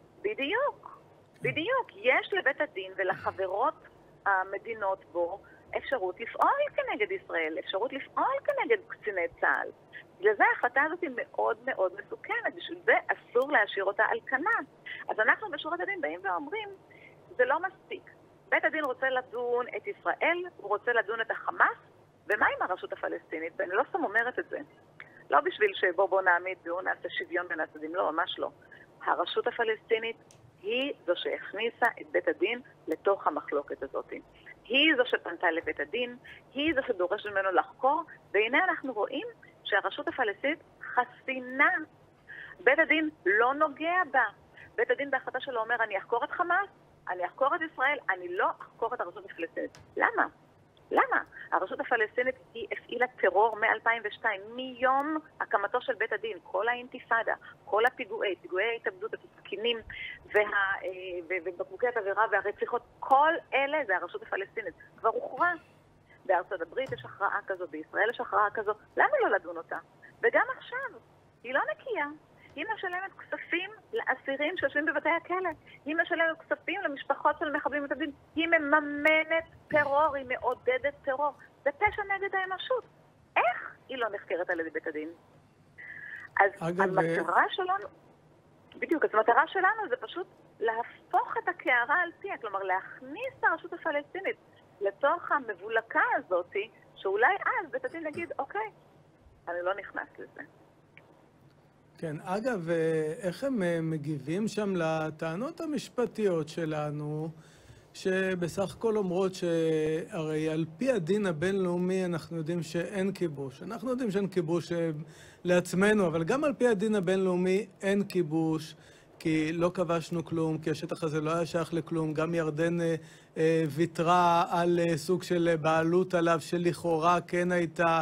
בדיוק. יש לבית הדין ולחברות המדינות בו אפשרות לפעול כנגד ישראל, אפשרות לפעול כנגד קציני צה"ל. בגלל זה ההחלטה הזאת היא מאוד מאוד מסוכנת, בשביל זה אסור להשאיר אותה על כנה. אז אנחנו בשורת הדין באים ואומרים, זה לא מספיק. בית הדין רוצה לדון את ישראל, הוא רוצה לדון את החמאס, ומה עם הרשות הפלסטינית? ואני לא סתם אומרת את זה. לא בשביל שבוא נעמיד נעשה שוויון בין הצדדים, לא, ממש לא. הרשות הפלסטינית היא זו שהכניסה את בית הדין לתוך המחלוקת הזאת. היא זו שפנתה לבית הדין, היא זו שדורש ממנו לחקור, והנה אנחנו רואים שהרשות הפלסטינית חסינה. בית הדין לא נוגע בה. בית הדין בהחלטה שלו אומר, אני אחקור את חמאס, אני אחקור את ישראל, אני לא אחקור את הרשות הפלסטינית. למה? הרשות הפלסטינית היא הפעילה טרור מ-2002, מיום הקמתו של בית הדין, כל האינתיפאדה, כל פיגועי ההתאבדות, הסכינים ובקבוקי התבערה והרציחות, כל אלה זה הרשות הפלסטינית. כבר הוכרע. בארצות הברית יש הכרעה כזו, בישראל יש הכרעה כזו, למה לא לדון אותה? וגם עכשיו, היא לא נקייה. היא משלמת כספים לאסירים שיושבים בבתי הכלא. היא משלמת כספים למשפחות של מחבלים מתאבדים. היא מממנת טרור, היא מעודדת טרור. זה פשע נגד האנושות. איך היא לא נחקרת על ידי בית הדין? אז המטרה שלנו, בדיוק, אז המטרה שלנו זה פשוט להפוך את הקערה על פיה, כלומר להכניס את הרשות הפלסטינית לתוך המבולקה הזאת, שאולי אז בית הדין נגיד, אוקיי, אני לא נכנס לזה. כן, אגב, איך הם מגיבים שם לטענות המשפטיות שלנו, שבסך הכל אומרות שהרי על פי הדין הבינלאומי אנחנו יודעים שאין כיבוש. אנחנו יודעים שאין כיבוש לעצמנו, אבל גם על פי הדין הבינלאומי אין כיבוש, כי לא כבשנו כלום, כי השטח הזה לא היה שייך לכלום. גם ירדן ויתרה על סוג של בעלות עליו שלכאורה כן הייתה.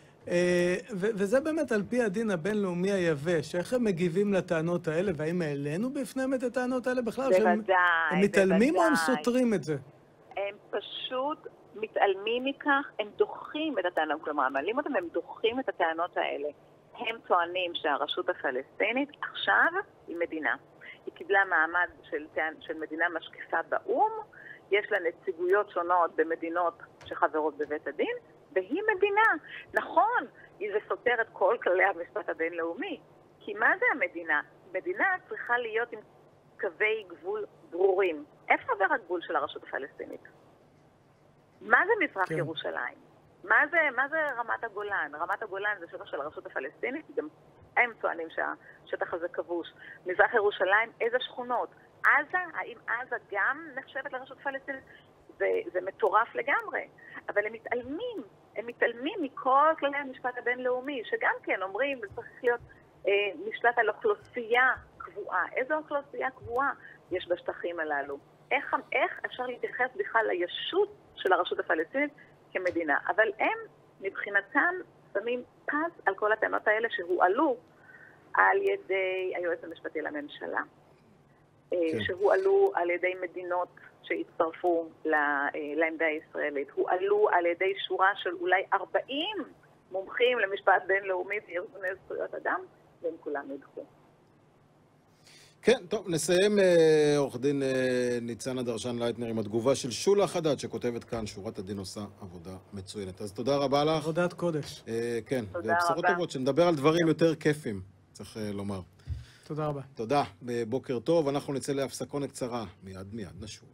וזה באמת על פי הדין הבינלאומי היבש. איך הם מגיבים לטענות האלה, והאם העלינו בפניהם את הטענות האלה בכלל? בוודאי, הם מתעלמים או הם סותרים את זה? הם פשוט מתעלמים מכך, הם דוחים את הטענות, כלומר, מעלים אותם, הם דוחים את הטענות האלה. הם טוענים שהרשות הפלסטינית עכשיו היא מדינה. היא קיבלה מעמד של מדינה משקיפה באום, יש לה נציגויות שונות במדינות שחברות בבית הדין, והיא מדינה. נכון, זה סותר את כל כללי המשפט הבינלאומי. כי מה זה המדינה? מדינה צריכה להיות עם קווי גבול ברורים. איפה עובר הגבול של הרשות הפלסטינית? מה זה מזרח ירושלים? מה זה רמת הגולן? רמת הגולן זה שטח של הרשות הפלסטינית, גם הם טוענים שהשטח הזה כבוש. מזרח ירושלים, איזה שכונות? עזה, האם עזה גם נחשבת לרשות פלסטינית? זה מטורף לגמרי. אבל הם מתעלמים מכל כללי המשפט הבינלאומי, שגם כן אומרים, זה צריך להיות משפט על אוכלוסייה קבועה. איזו אוכלוסייה קבועה יש בשטחים הללו? איך אפשר להתייחס בכלל לישות של הרשות הפלסטינית כמדינה? אבל הם, מבחינתם, שמים פס על כל הטענות האלה שהועלו על ידי היועץ המשפטי לממשלה. שהועלו על ידי מדינות שהצטרפו לעמדה הישראלית. הועלו על ידי שורה של אולי 40 מומחים למשפט בינלאומי וארגוני זכויות אדם, והם כולם נדחו. כן, טוב, נסיים עורך דין ניצנה דרשן לייטנר עם התגובה של שולה חדד שכותבת כאן, שורת הדין עושה עבודה מצוינת. אז תודה רבה לך. עבודת קודש. כן, תודה ובשורות רבה. טובות, שנדבר על דברים יותר כיפים, צריך לומר. תודה רבה. תודה, בוקר טוב, אנחנו נצא להפסקונת קצרה, מיד נשוב.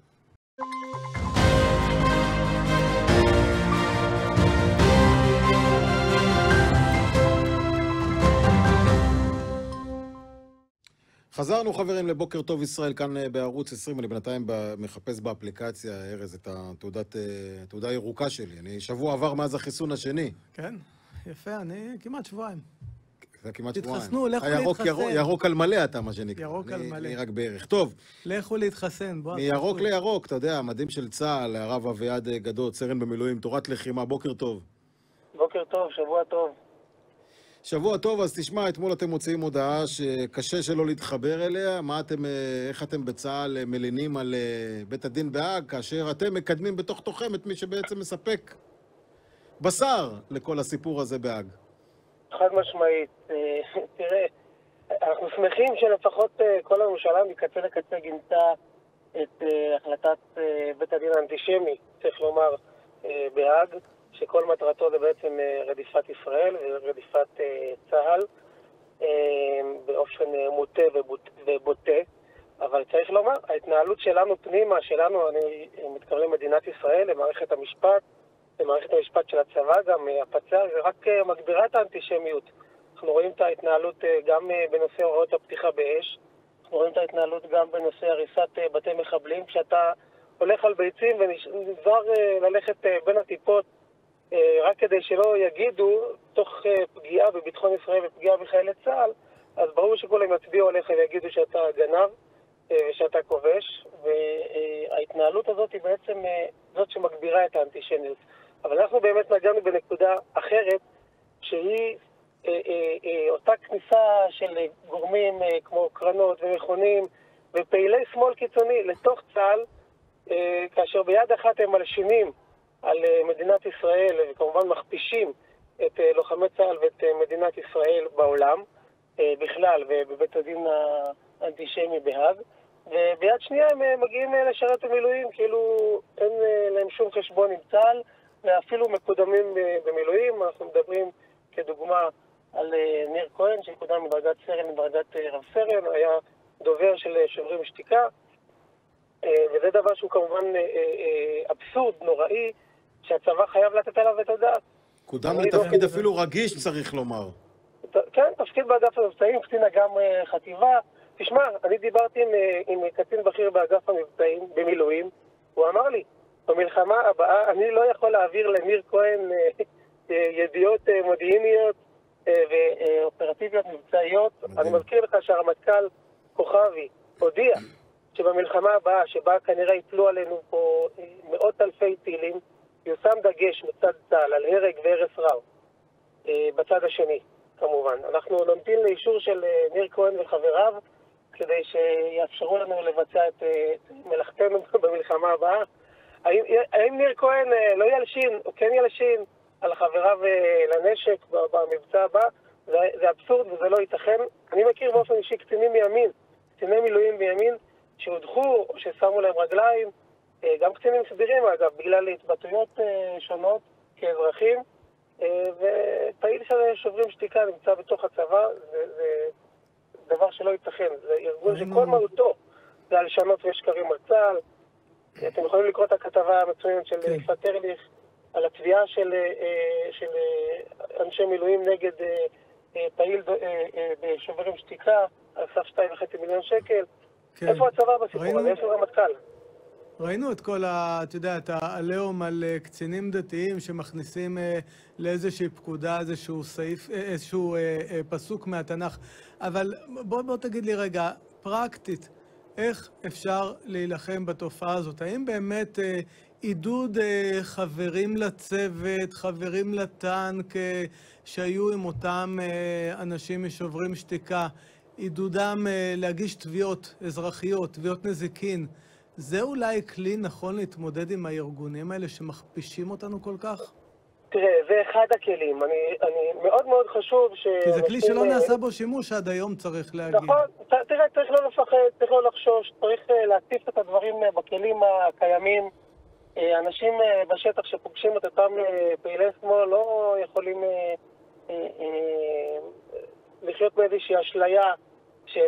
חזרנו חברים לבוקר טוב ישראל כאן בערוץ 20, אני בינתיים מחפש באפליקציה, ארז, את התעודה הירוקה שלי. אני שבוע עבר מאז החיסון השני. כן, יפה, אני כמעט שבועיים. זה כמעט שבועיים. תתחסנו, לכו להתחסן. ירוק על מלא אתה, מה שנקרא. ירוק על מלא. אני רק בערך. טוב. לכו להתחסן, בוא. מירוק לירוק, אתה יודע, המדים של צה"ל, הרב אביעד גדות, סרן במילואים, תורת לחימה, בוקר טוב. בוקר טוב, שבוע טוב. שבוע טוב, אז תשמע, אתמול אתם מוציאים הודעה שקשה שלא להתחבר אליה. איך אתם בצה"ל מלינים על בית הדין בהאג, כאשר אתם מקדמים בתוך תוכם את מי שבעצם מספק בשר לכל הסיפור הזה בהאג? חד משמעית. תראה, אנחנו שמחים שלפחות כל הממשלה מקצה לקצה גינתה את החלטת בית הדין האנטישמי, צריך לומר, בהאג, שכל מטרתו זה בעצם רדיפת ישראל ורדיפת צה"ל באופן מוטה ובוטה. אבל צריך לומר, ההתנהלות שלנו פנימה, אני מתכוון למדינת ישראל, למערכת המשפט, למערכת המשפט של הצבא, גם הפצ"ר, זה רק מגבירה את האנטישמיות. אנחנו רואים את ההתנהלות גם בנושא הוראות הפתיחה באש, אנחנו רואים את ההתנהלות גם בנושא הריסת בתי מחבלים, כשאתה הולך על ביצים ונזהר ללכת בין הטיפות, רק כדי שלא יגידו, תוך פגיעה בביטחון ישראל ופגיעה בחיילי צה"ל, אז ברור שכולם יצביעו עליך ויגידו שאתה גנב ושאתה כובש, וההתנהלות הזאת היא בעצם זאת שמגבירה את האנטישמיות. אבל אנחנו באמת נגענו בנקודה אחרת, שהיא אותה כניסה של גורמים כמו קרנות ומכונים ופעילי שמאל קיצוני לתוך צה"ל, כאשר ביד אחת הם מלשינים על מדינת ישראל וכמובן מכפישים את לוחמי צה"ל ואת מדינת ישראל בעולם בכלל ובבית הדין האנטישמי בהאג, וביד שנייה הם מגיעים לשרת המילואים כאילו אין להם שום חשבון עם צה"ל ואפילו מקודמים במילואים. אנחנו מדברים כדוגמה על ניר כהן שקודם מדרגת סרן לדרגת רב סרן, היה דובר של שוברים שתיקה, וזה דבר שהוא כמובן אבסורד נוראי שהצבא חייב לתת עליו את הדעת. קודם לתפקיד אפילו רגיש צריך לומר. כן, תפקיד באגף המבצעים, קצין אג"ם חטיבה. תשמע, אני דיברתי עם קצין בכיר באגף המבצעים במילואים, הוא אמר לי, במלחמה הבאה אני לא יכול להעביר לניר כהן ידיעות מודיעיניות ואופרטיביות מבצעיות. אני מזכיר לך שהרמטכ"ל כוכבי הודיע שבמלחמה הבאה, שבה כנראה יפלו עלינו פה מאות אלפי טילים, יושם דגש מצד צה"ל על הרג והרס רב בצד השני, כמובן. אנחנו נמתין לאישור של ניר כהן וחבריו כדי שיאפשרו לנו לבצע את מלאכתנו במלחמה הבאה. האם ניר כהן לא ילשין או כן ילשין על חבריו לנשק במבצע הבא? זה אבסורד וזה לא ייתכן. אני מכיר באופן אישי קצינים מימין, קציני מילואים מימין, שהודחו או ששמו להם רגליים, גם קצינים סדירים אגב, בגלל התבטאויות שונות כאזרחים, ופעיל של שוברים שתיקה נמצא בתוך הצבא, זה דבר שלא ייתכן. זה ארגון שכל מהותו זה הלשנות ושקרים על צה"ל. אתם יכולים לקרוא את הכתבה המצוינת של יפעת ארליך, על התביעה של אנשי מילואים נגד פעיל בשוברים שתיקה, על סף 2.5 מיליון שקל. כן. איפה הצבא בסיפור הזה? איפה רמטכ"ל? ראינו את כל אתה יודע, את העליהום על קצינים דתיים שמכניסים לאיזושהי פקודה, איזשהו סעיף, איזשהו פסוק מהתנ"ך. אבל בוא תגיד לי רגע, פרקטית, איך אפשר להילחם בתופעה הזאת? האם באמת עידוד חברים לצוות, חברים לטנק, שהיו עם אותם אנשים משוברים שתיקה, עידודם להגיש תביעות אזרחיות, תביעות נזיקין, זה אולי כלי נכון להתמודד עם הארגונים האלה שמכפישים אותנו כל כך? תראה, זה אחד הכלים. אני מאוד מאוד חשוב ש... כי זה כלי שלא נעשה בו שימוש עד היום, צריך להגיד. נכון, תראה, צריך לא לפחד, צריך לא לחשוש, צריך להציף את הדברים בכלים הקיימים. אנשים בשטח שפוגשים את אותם פעילי שמאל לא יכולים לחיות באיזושהי אשליה שהם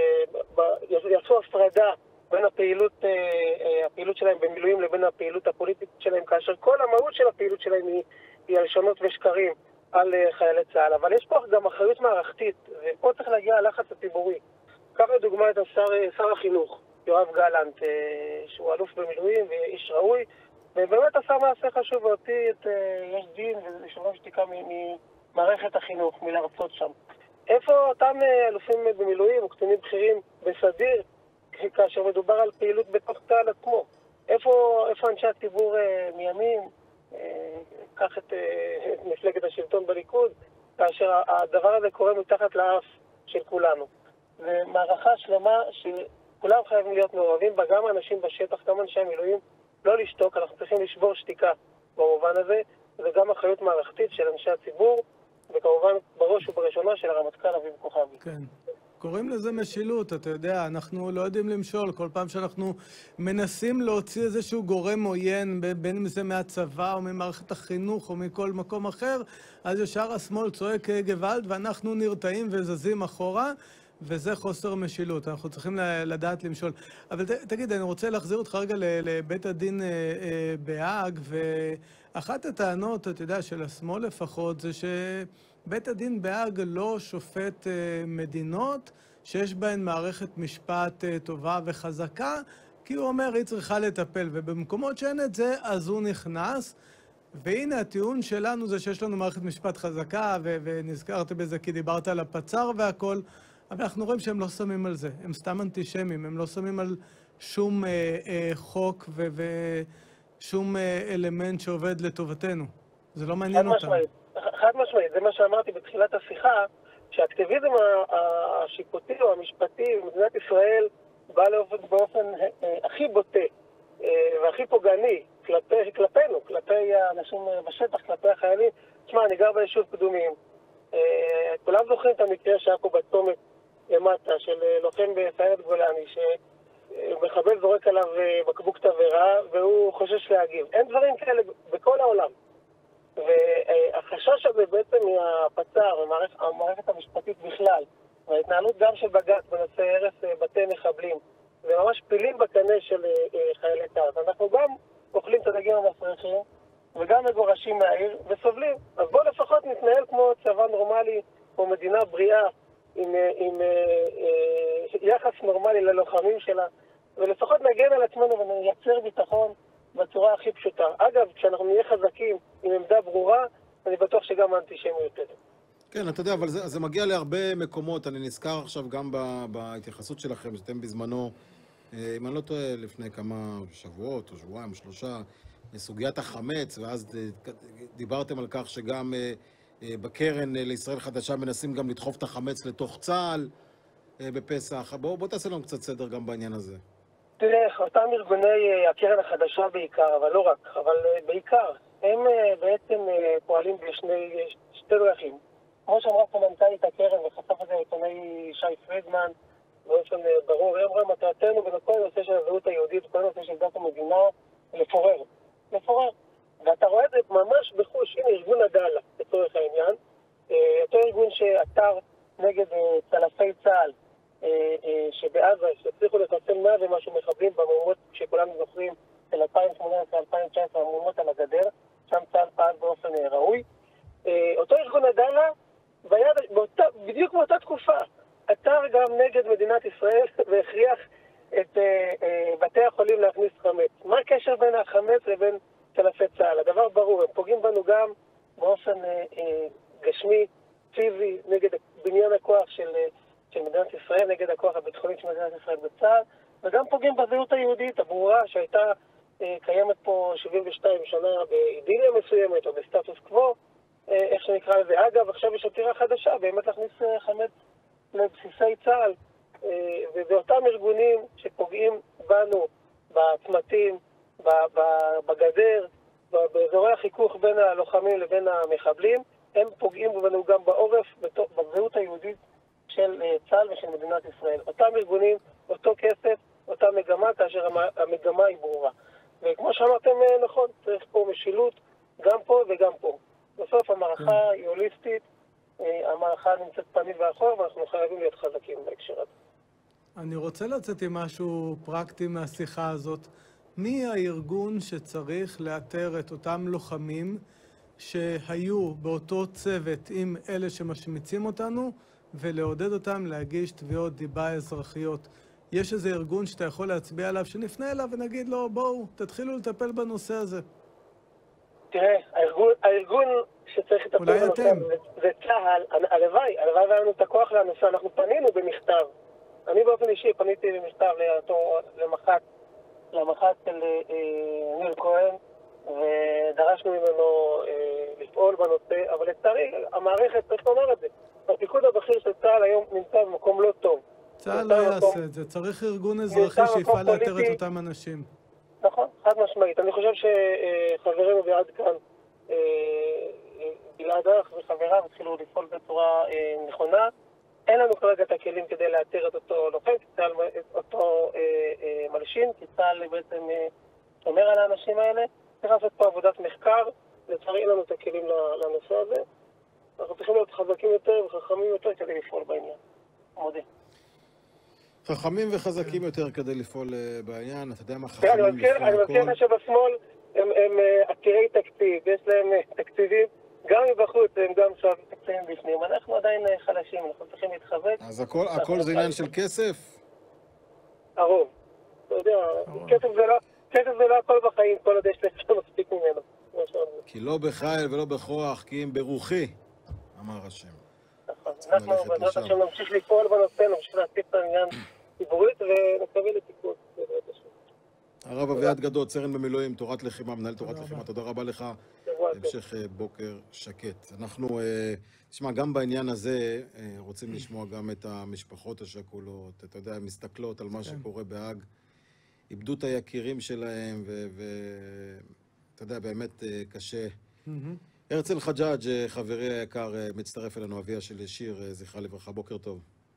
יעשו הפרדה בין הפעילות שלהם במילואים לבין הפעילות הפוליטית שלהם, כאשר כל המהות של הפעילות שלהם היא הלשונות ושקרים על חיילי צה"ל. אבל יש פה גם אחריות מערכתית, ופה צריך להגיע הלחץ הציבורי. קח לדוגמה את שר החינוך, יואב גלנט, שהוא אלוף במילואים ואיש ראוי, ובאמת עשה מעשה חשוב והוציא את יש דין ושוברים שתיקה ממערכת החינוך, מלהרצות שם. איפה אותם אלופים במילואים וקצינים בכירים בסדיר, כאשר מדובר על פעילות בתוך צה"ל עצמו? איפה אנשי הציבור מימין, קח את מפלגת השלטון בליכוד, כאשר הדבר הזה קורה מתחת לאף של כולנו. זו מערכה שלמה שכולם חייבים להיות מעורבים בה, גם אנשים בשטח, גם אנשי המילואים, לא לשתוק, אנחנו צריכים לשבור שתיקה במובן הזה. זה גם אחריות מערכתית של אנשי הציבור, וכמובן בראש ובראשונה של הרמטכ"ל אביב כוכבי. כן. קוראים לזה משילות, אתה יודע, אנחנו לא יודעים למשול. כל פעם שאנחנו מנסים להוציא איזשהו גורם עוין, בין אם זה מהצבא או ממערכת החינוך או מכל מקום אחר, אז ישר השמאל צועק גוואלד ואנחנו נרתעים וזזים אחורה, וזה חוסר משילות. אנחנו צריכים לדעת למשול. אבל תגיד, אני רוצה להחזיר אותך רגע לבית הדין בהאג, ואחת הטענות, אתה יודע, של השמאל לפחות, זה שבית הדין בהאג לא שופט מדינות שיש בהן מערכת משפט טובה וחזקה, כי הוא אומר, היא צריכה לטפל, ובמקומות שאין את זה, אז הוא נכנס. והנה הטיעון שלנו זה שיש לנו מערכת משפט חזקה, ונזכרת בזה כי דיברת על הפצ"ר והכל, אבל אנחנו רואים שהם לא שמים על זה. הם סתם אנטישמים, הם לא שמים על שום חוק ושום אלמנט שעובד לטובתנו. זה לא מעניין אותם. חד משמעית, זה מה שאמרתי בתחילת השיחה, שהאקטיביזם השיפוטי או המשפטי במדינת ישראל בא באופן הכי בוטה והכי פוגעני כלפינו, כלפי האנשים בשטח, כלפי החיילים. תשמע, אני גר ביישוב קדומים. כולם זוכרים את המקרה שהיה פה בצומת למטה של לוחם בסיירת גולני, שמחבל זורק עליו בקבוק תבערה והוא חושש להגיב. אין דברים כאלה בכל העולם. והחשש הזה בעצם מהפצ"ר, המערכת המשפטית בכלל, וההתנהלות גם של בג"ץ בנושא הרס בתי מחבלים, זה ממש פילים בקנה של חיילי צה"ל. אנחנו גם אוכלים את הדגים המסריחים וגם מגורשים מהעיר וסובלים. אז בואו לפחות נתנהל כמו צבא נורמלי או מדינה בריאה עם יחס נורמלי ללוחמים שלה, ולפחות נגן על עצמנו ונייצר ביטחון בצורה הכי פשוטה. אגב, כשאנחנו נהיה חזקים עם עמדה ברורה, אני בטוח שגם האנטישמיות תדע. כן, אתה יודע, אבל זה מגיע להרבה מקומות. אני נזכר עכשיו גם בהתייחסות שלכם, שאתם בזמנו, אם אני לא טועה, לפני כמה שבועות או שבועיים, 3, סוגיית החמץ, ואז דיברתם על כך שגם בקרן לישראל חדשה מנסים גם לדחוף את החמץ לתוך צה"ל בפסח. בוא תעשה לנו קצת סדר גם בעניין הזה. תראה, אותם ארגוני הקרן החדשה בעיקר, אבל לא רק, אבל בעיקר, הם בעצם פועלים בשתי דרכים. כמו שאמרה פה מנכ"לית הקרן וחשף את זה עיתונאי שי פרידמן, באופן ברור, היא אמרה, מטרתנו בכל הנושא של הזהות היהודית, בכל הנושא של דת המדינה, לפורר. ואתה רואה את זה ממש בחוש, הנה ארגון עדאלה, לצורך העניין, אותו ארגון שעתר נגד צלפי צה"ל, שבעזה, שהצליחו לחסל 100 ומשהו מחבלים במהומות שכולנו זוכרים, של 2018-2019, המהומות על הגדר, שם צה"ל פעל באופן ראוי. אותו ארגון עדאלה, בדיוק באותה תקופה, עתר גם נגד מדינת ישראל והכריח את בתי החולים להכניס חמץ. מה הקשר בין החמץ לבין צלפי צה"ל? הדבר ברור, הם פוגעים בנו גם באופן גשמי, פיזי, נגד בניין הכוח של מדינת ישראל, נגד הכוח הביטחוני של מדינת ישראל בצה"ל, וגם פוגעים בזהות היהודית הברורה שהייתה קיימת פה 72 שנה באידיליה מסוימת או בסטטוס קוו, איך שנקרא לזה. אגב, עכשיו יש עתירה חדשה, באמת להכניס חמץ לבסיסי צה"ל, ובאותם ארגונים שפוגעים בנו בצמתים, בגדר, באזורי החיכוך בין הלוחמים לבין המחבלים, הם פוגעים בנו גם בעורף, בזהות היהודית של צה"ל ושל מדינת ישראל. אותם ארגונים, אותו כסף, אותה מגמה, כאשר המגמה היא ברורה. וכמו שאמרתם, נכון, צריך פה משילות, גם פה וגם פה. בסוף המערכה היא הוליסטית, המערכה נמצאת פנים ואחור, ואנחנו חייבים להיות חזקים בהקשר הזה. אני רוצה לצאת עם משהו פרקטי מהשיחה הזאת. מי הארגון שצריך לאתר את אותם לוחמים שהיו באותו צוות עם אלה שמשמיצים אותנו, ולעודד אותם להגיש תביעות דיבה אזרחיות? יש איזה ארגון שאתה יכול להצביע עליו, שנפנה אליו ונגיד לו, בואו, תתחילו לטפל בנושא הזה. תראה, הארגון שצריך לטפל בנושא הזה זה צה"ל. הלוואי והיה לנו את הכוח לנושא. אנחנו פנינו במכתב. אני באופן אישי פניתי במכתב למח"ט של ניר כהן, ודרשנו ממנו לפעול בנושא, אבל לצערי, המערכת, צריך לומר את זה, הפיקוד הבכיר של צה"ל היום נמצא במקום לא טוב. צה"ל לא יעשה את זה, צריך ארגון אזרחי שיפעל לאתר את אותם אנשים. נכון, חד משמעית. אני חושב שחברינו ביד כאן, גלעד אך וחבריו התחילו לפעול בצורה נכונה. אין לנו כרגע את הכלים כדי לאתר את אותו לוחם, אותו מלשין, כי צה"ל בעצם שומר על האנשים האלה. צריך לעשות פה עבודת מחקר, לצערי אין לנו את הכלים לנושא הזה. אנחנו צריכים להיות חזקים יותר וחכמים יותר כדי לפעול בעניין. מודה. חכמים וחזקים יותר כדי לפעול בעניין, אתה יודע מה חכמים לפעול הכל? אני מזכיר לך שבשמאל הם עתירי תקציב, יש להם תקציבים, גם מבחוץ הם גם שואבים תקציבים בפנים. אנחנו עדיין חלשים, אנחנו צריכים להתחזק. אז הכל זה עניין של כסף? הרוב. אתה יודע, כסף זה לא הכל בחיים, כל עוד יש לך מספיק ממנו. כי לא בחיל ולא בכוח, כי אם ברוחי, אמר השם. אנחנו בעזרת השם נמשיך לפעול בנושא, נמשיך להציג את העניין ציבורית ונקווה לתיקון. הרב אביעד גדות, סרן במילואים, תורת לחימה, מנהל תורת לחימה, תודה רבה לך. המשך בוקר שקט. אנחנו, תשמע, גם בעניין הזה רוצים לשמוע גם את המשפחות השכולות, אתה יודע, מסתכלות על מה שקורה בהאג, איבדו את היקירים שלהם, ואתה יודע, באמת קשה. הרצל חג'אג', חברי היקר, מצטרף אלינו, אביה של שיר, זכרה לברכה. בוקר טוב.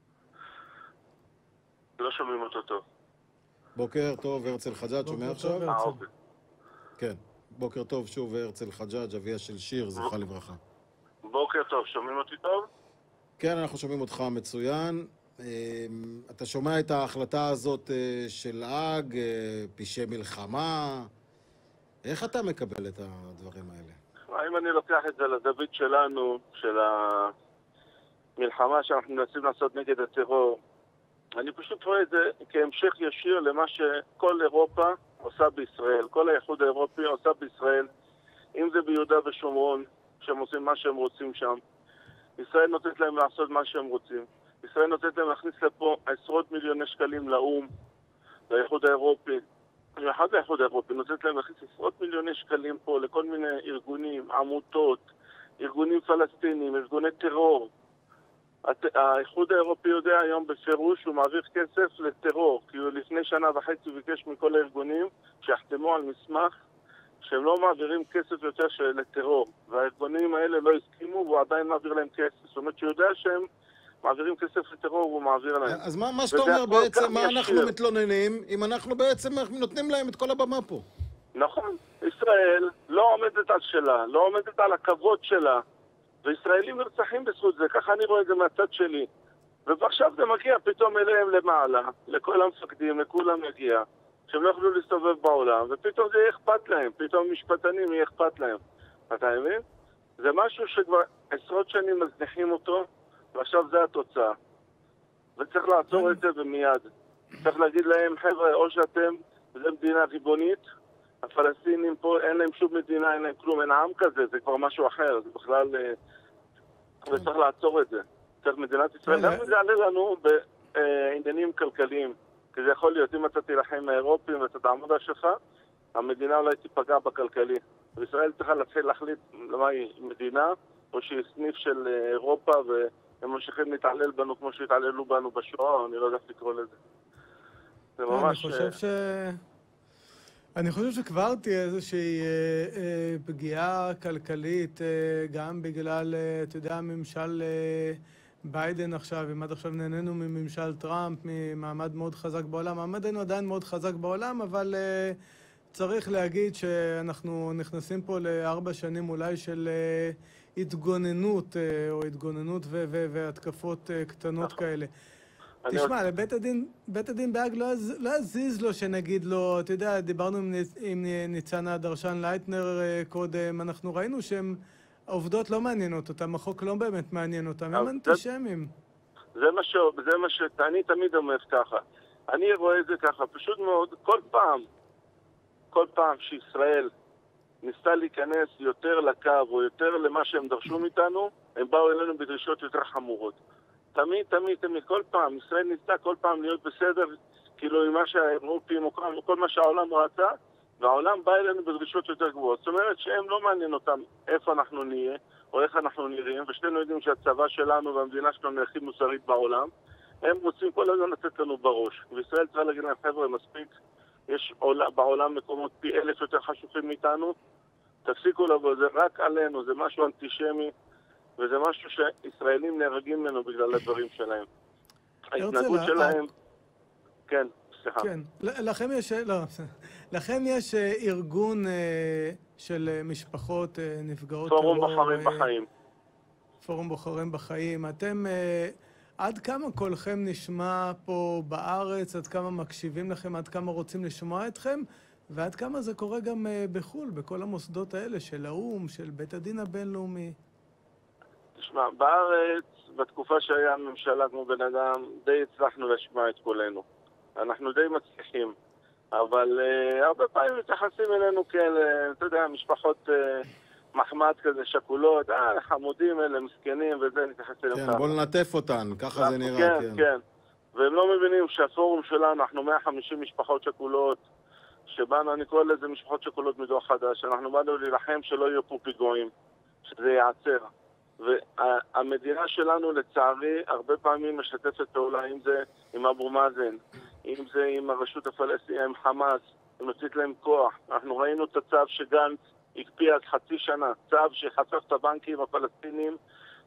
לא שומעים אותו טוב. בוקר טוב, הרצל חג'אג', שומע עכשיו? כן. בוקר טוב, שוב, הרצל חג'אג', אביה של שיר, זכרה לברכה. בוקר טוב, שומעים אותי טוב? כן, אנחנו שומעים אותך מצוין. אתה שומע את ההחלטה הזאת של האג, פשעי מלחמה. איך אתה מקבל את הדברים האלה? אם אני לוקח את זה לזווית שלנו, של המלחמה שאנחנו מנסים לעשות נגד הטרור, אני פשוט רואה את זה כהמשך ישיר למה שכל אירופה עושה בישראל, כל האיחוד האירופי עושה בישראל, אם זה ביהודה ושומרון, שהם עושים מה שהם רוצים שם. ישראל נותנת להם לעשות מה שהם רוצים. ישראל נותנת להם להכניס לפה עשרות מיליוני שקלים לאום, לאיחוד האירופי. במיוחד לאיחוד האירופי, נותנת להם להכניס עשרות מיליוני שקלים פה לכל מיני ארגונים, עמותות, ארגונים פלסטינים, ארגוני טרור. האיחוד האירופי יודע היום בפירוש שהוא מעביר כסף לטרור, כי הוא לפני שנה וחצי ביקש מכל הארגונים שיחתמו על מסמך שהם לא מעבירים כסף יותר לטרור, והארגונים האלה לא הסכימו והוא עדיין מעביר להם כסף. זאת אומרת שהוא יודע שהם מעבירים כסף לטרור והוא מעביר להם. אז מה שאתה אומר בעצם, מה אנחנו מתלוננים אם אנחנו בעצם נותנים להם את כל הבמה פה? נכון, ישראל לא עומדת על שלה, לא עומדת על הכבוד שלה, וישראלים נרצחים בזכות זה, ככה אני רואה את זה מהצד שלי. ועכשיו זה מגיע פתאום אליהם למעלה, לכל המפקדים, לכולם מגיע, שהם לא יכולו להסתובב בעולם, ופתאום זה יהיה אכפת להם, פתאום משפטנים יהיה אכפת להם. אתה מבין? זה משהו שכבר עשרות שנים מזניחים אותו, ועכשיו זה התוצאה. וצריך לעצור את זה ומיד. צריך להגיד להם, חבר'ה, או שאתם, זה מדינה ריבונית, הפלסטינים פה אין להם שום מדינה, אין להם כלום, אין עם כזה, זה כבר משהו אחר, זה בכלל... וצריך לעצור את זה. צריך מדינת ישראל, למה זה יעלה לנו בעניינים כלכליים? כי זה יכול להיות, אם אתה תילחם מהאירופים ואתה תעמוד על שלך, המדינה אולי תיפגע בכלכלי. וישראל צריכה להתחיל להחליט למה היא מדינה, או שהיא סניף של אירופה, והם ממשיכים להתעלל בנו כמו שהתעללו בנו בשואה, או אני לא יודע איך לקרוא לזה. זה ממש... אני חושב שכבר תהיה איזושהי פגיעה כלכלית, גם בגלל, אתה יודע, ממשל ביידן עכשיו, אם עד עכשיו נהנינו מממשל טראמפ, ממעמד מאוד חזק בעולם. מעמדנו עדיין מאוד חזק בעולם, אבל צריך להגיד שאנחנו נכנסים פה ל4 שנים אולי של התגוננות, או התגוננות והתקפות קטנות כאלה. תשמע, בית הדין בהאג לא יזיז לו שנגיד לו, אתה יודע, דיברנו עם ניצנה דרשן לייטנר קודם, אנחנו ראינו שהם, העובדות לא מעניינות אותם, החוק לא באמת מעניין אותם, הם אנטישמים. זה מה שאני תמיד אומר ככה. אני רואה את זה ככה, פשוט מאוד, כל פעם שישראל ניסתה להיכנס יותר לקו או יותר למה שהם דרשו מאיתנו, הם באו אלינו בדרישות יותר חמורות. תמיד, כל פעם, ישראל ניסתה כל פעם להיות בסדר, כאילו עם מה שהאירופים או כל מה שהעולם רצה, והעולם בא אלינו בדרישות יותר גבוהות. זאת אומרת שהם לא מעניין אותם איפה אנחנו נהיה, או איך אנחנו נראים, ושתינו יודעים שהצבא שלנו והמדינה שלנו הכי מוסרית בעולם, הם רוצים כל הזמן לתת לנו בראש. וישראל צריכה להגיד להם, חבר'ה, מספיק, יש בעולם מקומות פי 1000 יותר חשוכים מאיתנו, תפסיקו לבוא, זה רק עלינו, זה משהו אנטישמי, וזה משהו שישראלים נהרגים ממנו בגלל הדברים שלהם. ההתנהגות שלהם... כן, סליחה. כן, לכם יש ארגון של משפחות נפגעות טרור. פורום בוחרים בחיים. פורום בוחרים בחיים. אתם, עד כמה קולכם נשמע פה בארץ, עד כמה מקשיבים לכם, עד כמה רוצים לשמוע אתכם, ועד כמה זה קורה גם בחול, בכל המוסדות האלה של האו"ם, של בית הדין הבינלאומי? תשמע, בארץ, בתקופה שהיה ממשלה כמו בן אדם, די הצלחנו לשמוע את קולנו. אנחנו די מצליחים. אבל הרבה פעמים מתייחסים אלינו כאלה, אתה יודע, משפחות מחמד כזה, שקולות, חמודים אלה, מסכנים, וזה נתייחס אליהם ככה. כן, בוא ננטף אותן, ככה זה נראה, כן. כן, והם לא מבינים שהפורום שלנו, אנחנו 150 משפחות שקולות, שבאנו, אני קורא לזה משפחות שקולות מדור חדש, אנחנו באנו להילחם שלא יהיו פה פיגועים, שזה ייעצר. והמדינה שלנו, לצערי, הרבה פעמים משתפת פעולה, אם זה עם אבו מאזן, אם זה עם הרשות הפלסטינית, עם חמאס, הם נוצאת להם כוח. אנחנו ראינו את הצו שגנץ הקפיא עד חצי שנה, צו שחשף את הבנקים הפלסטינים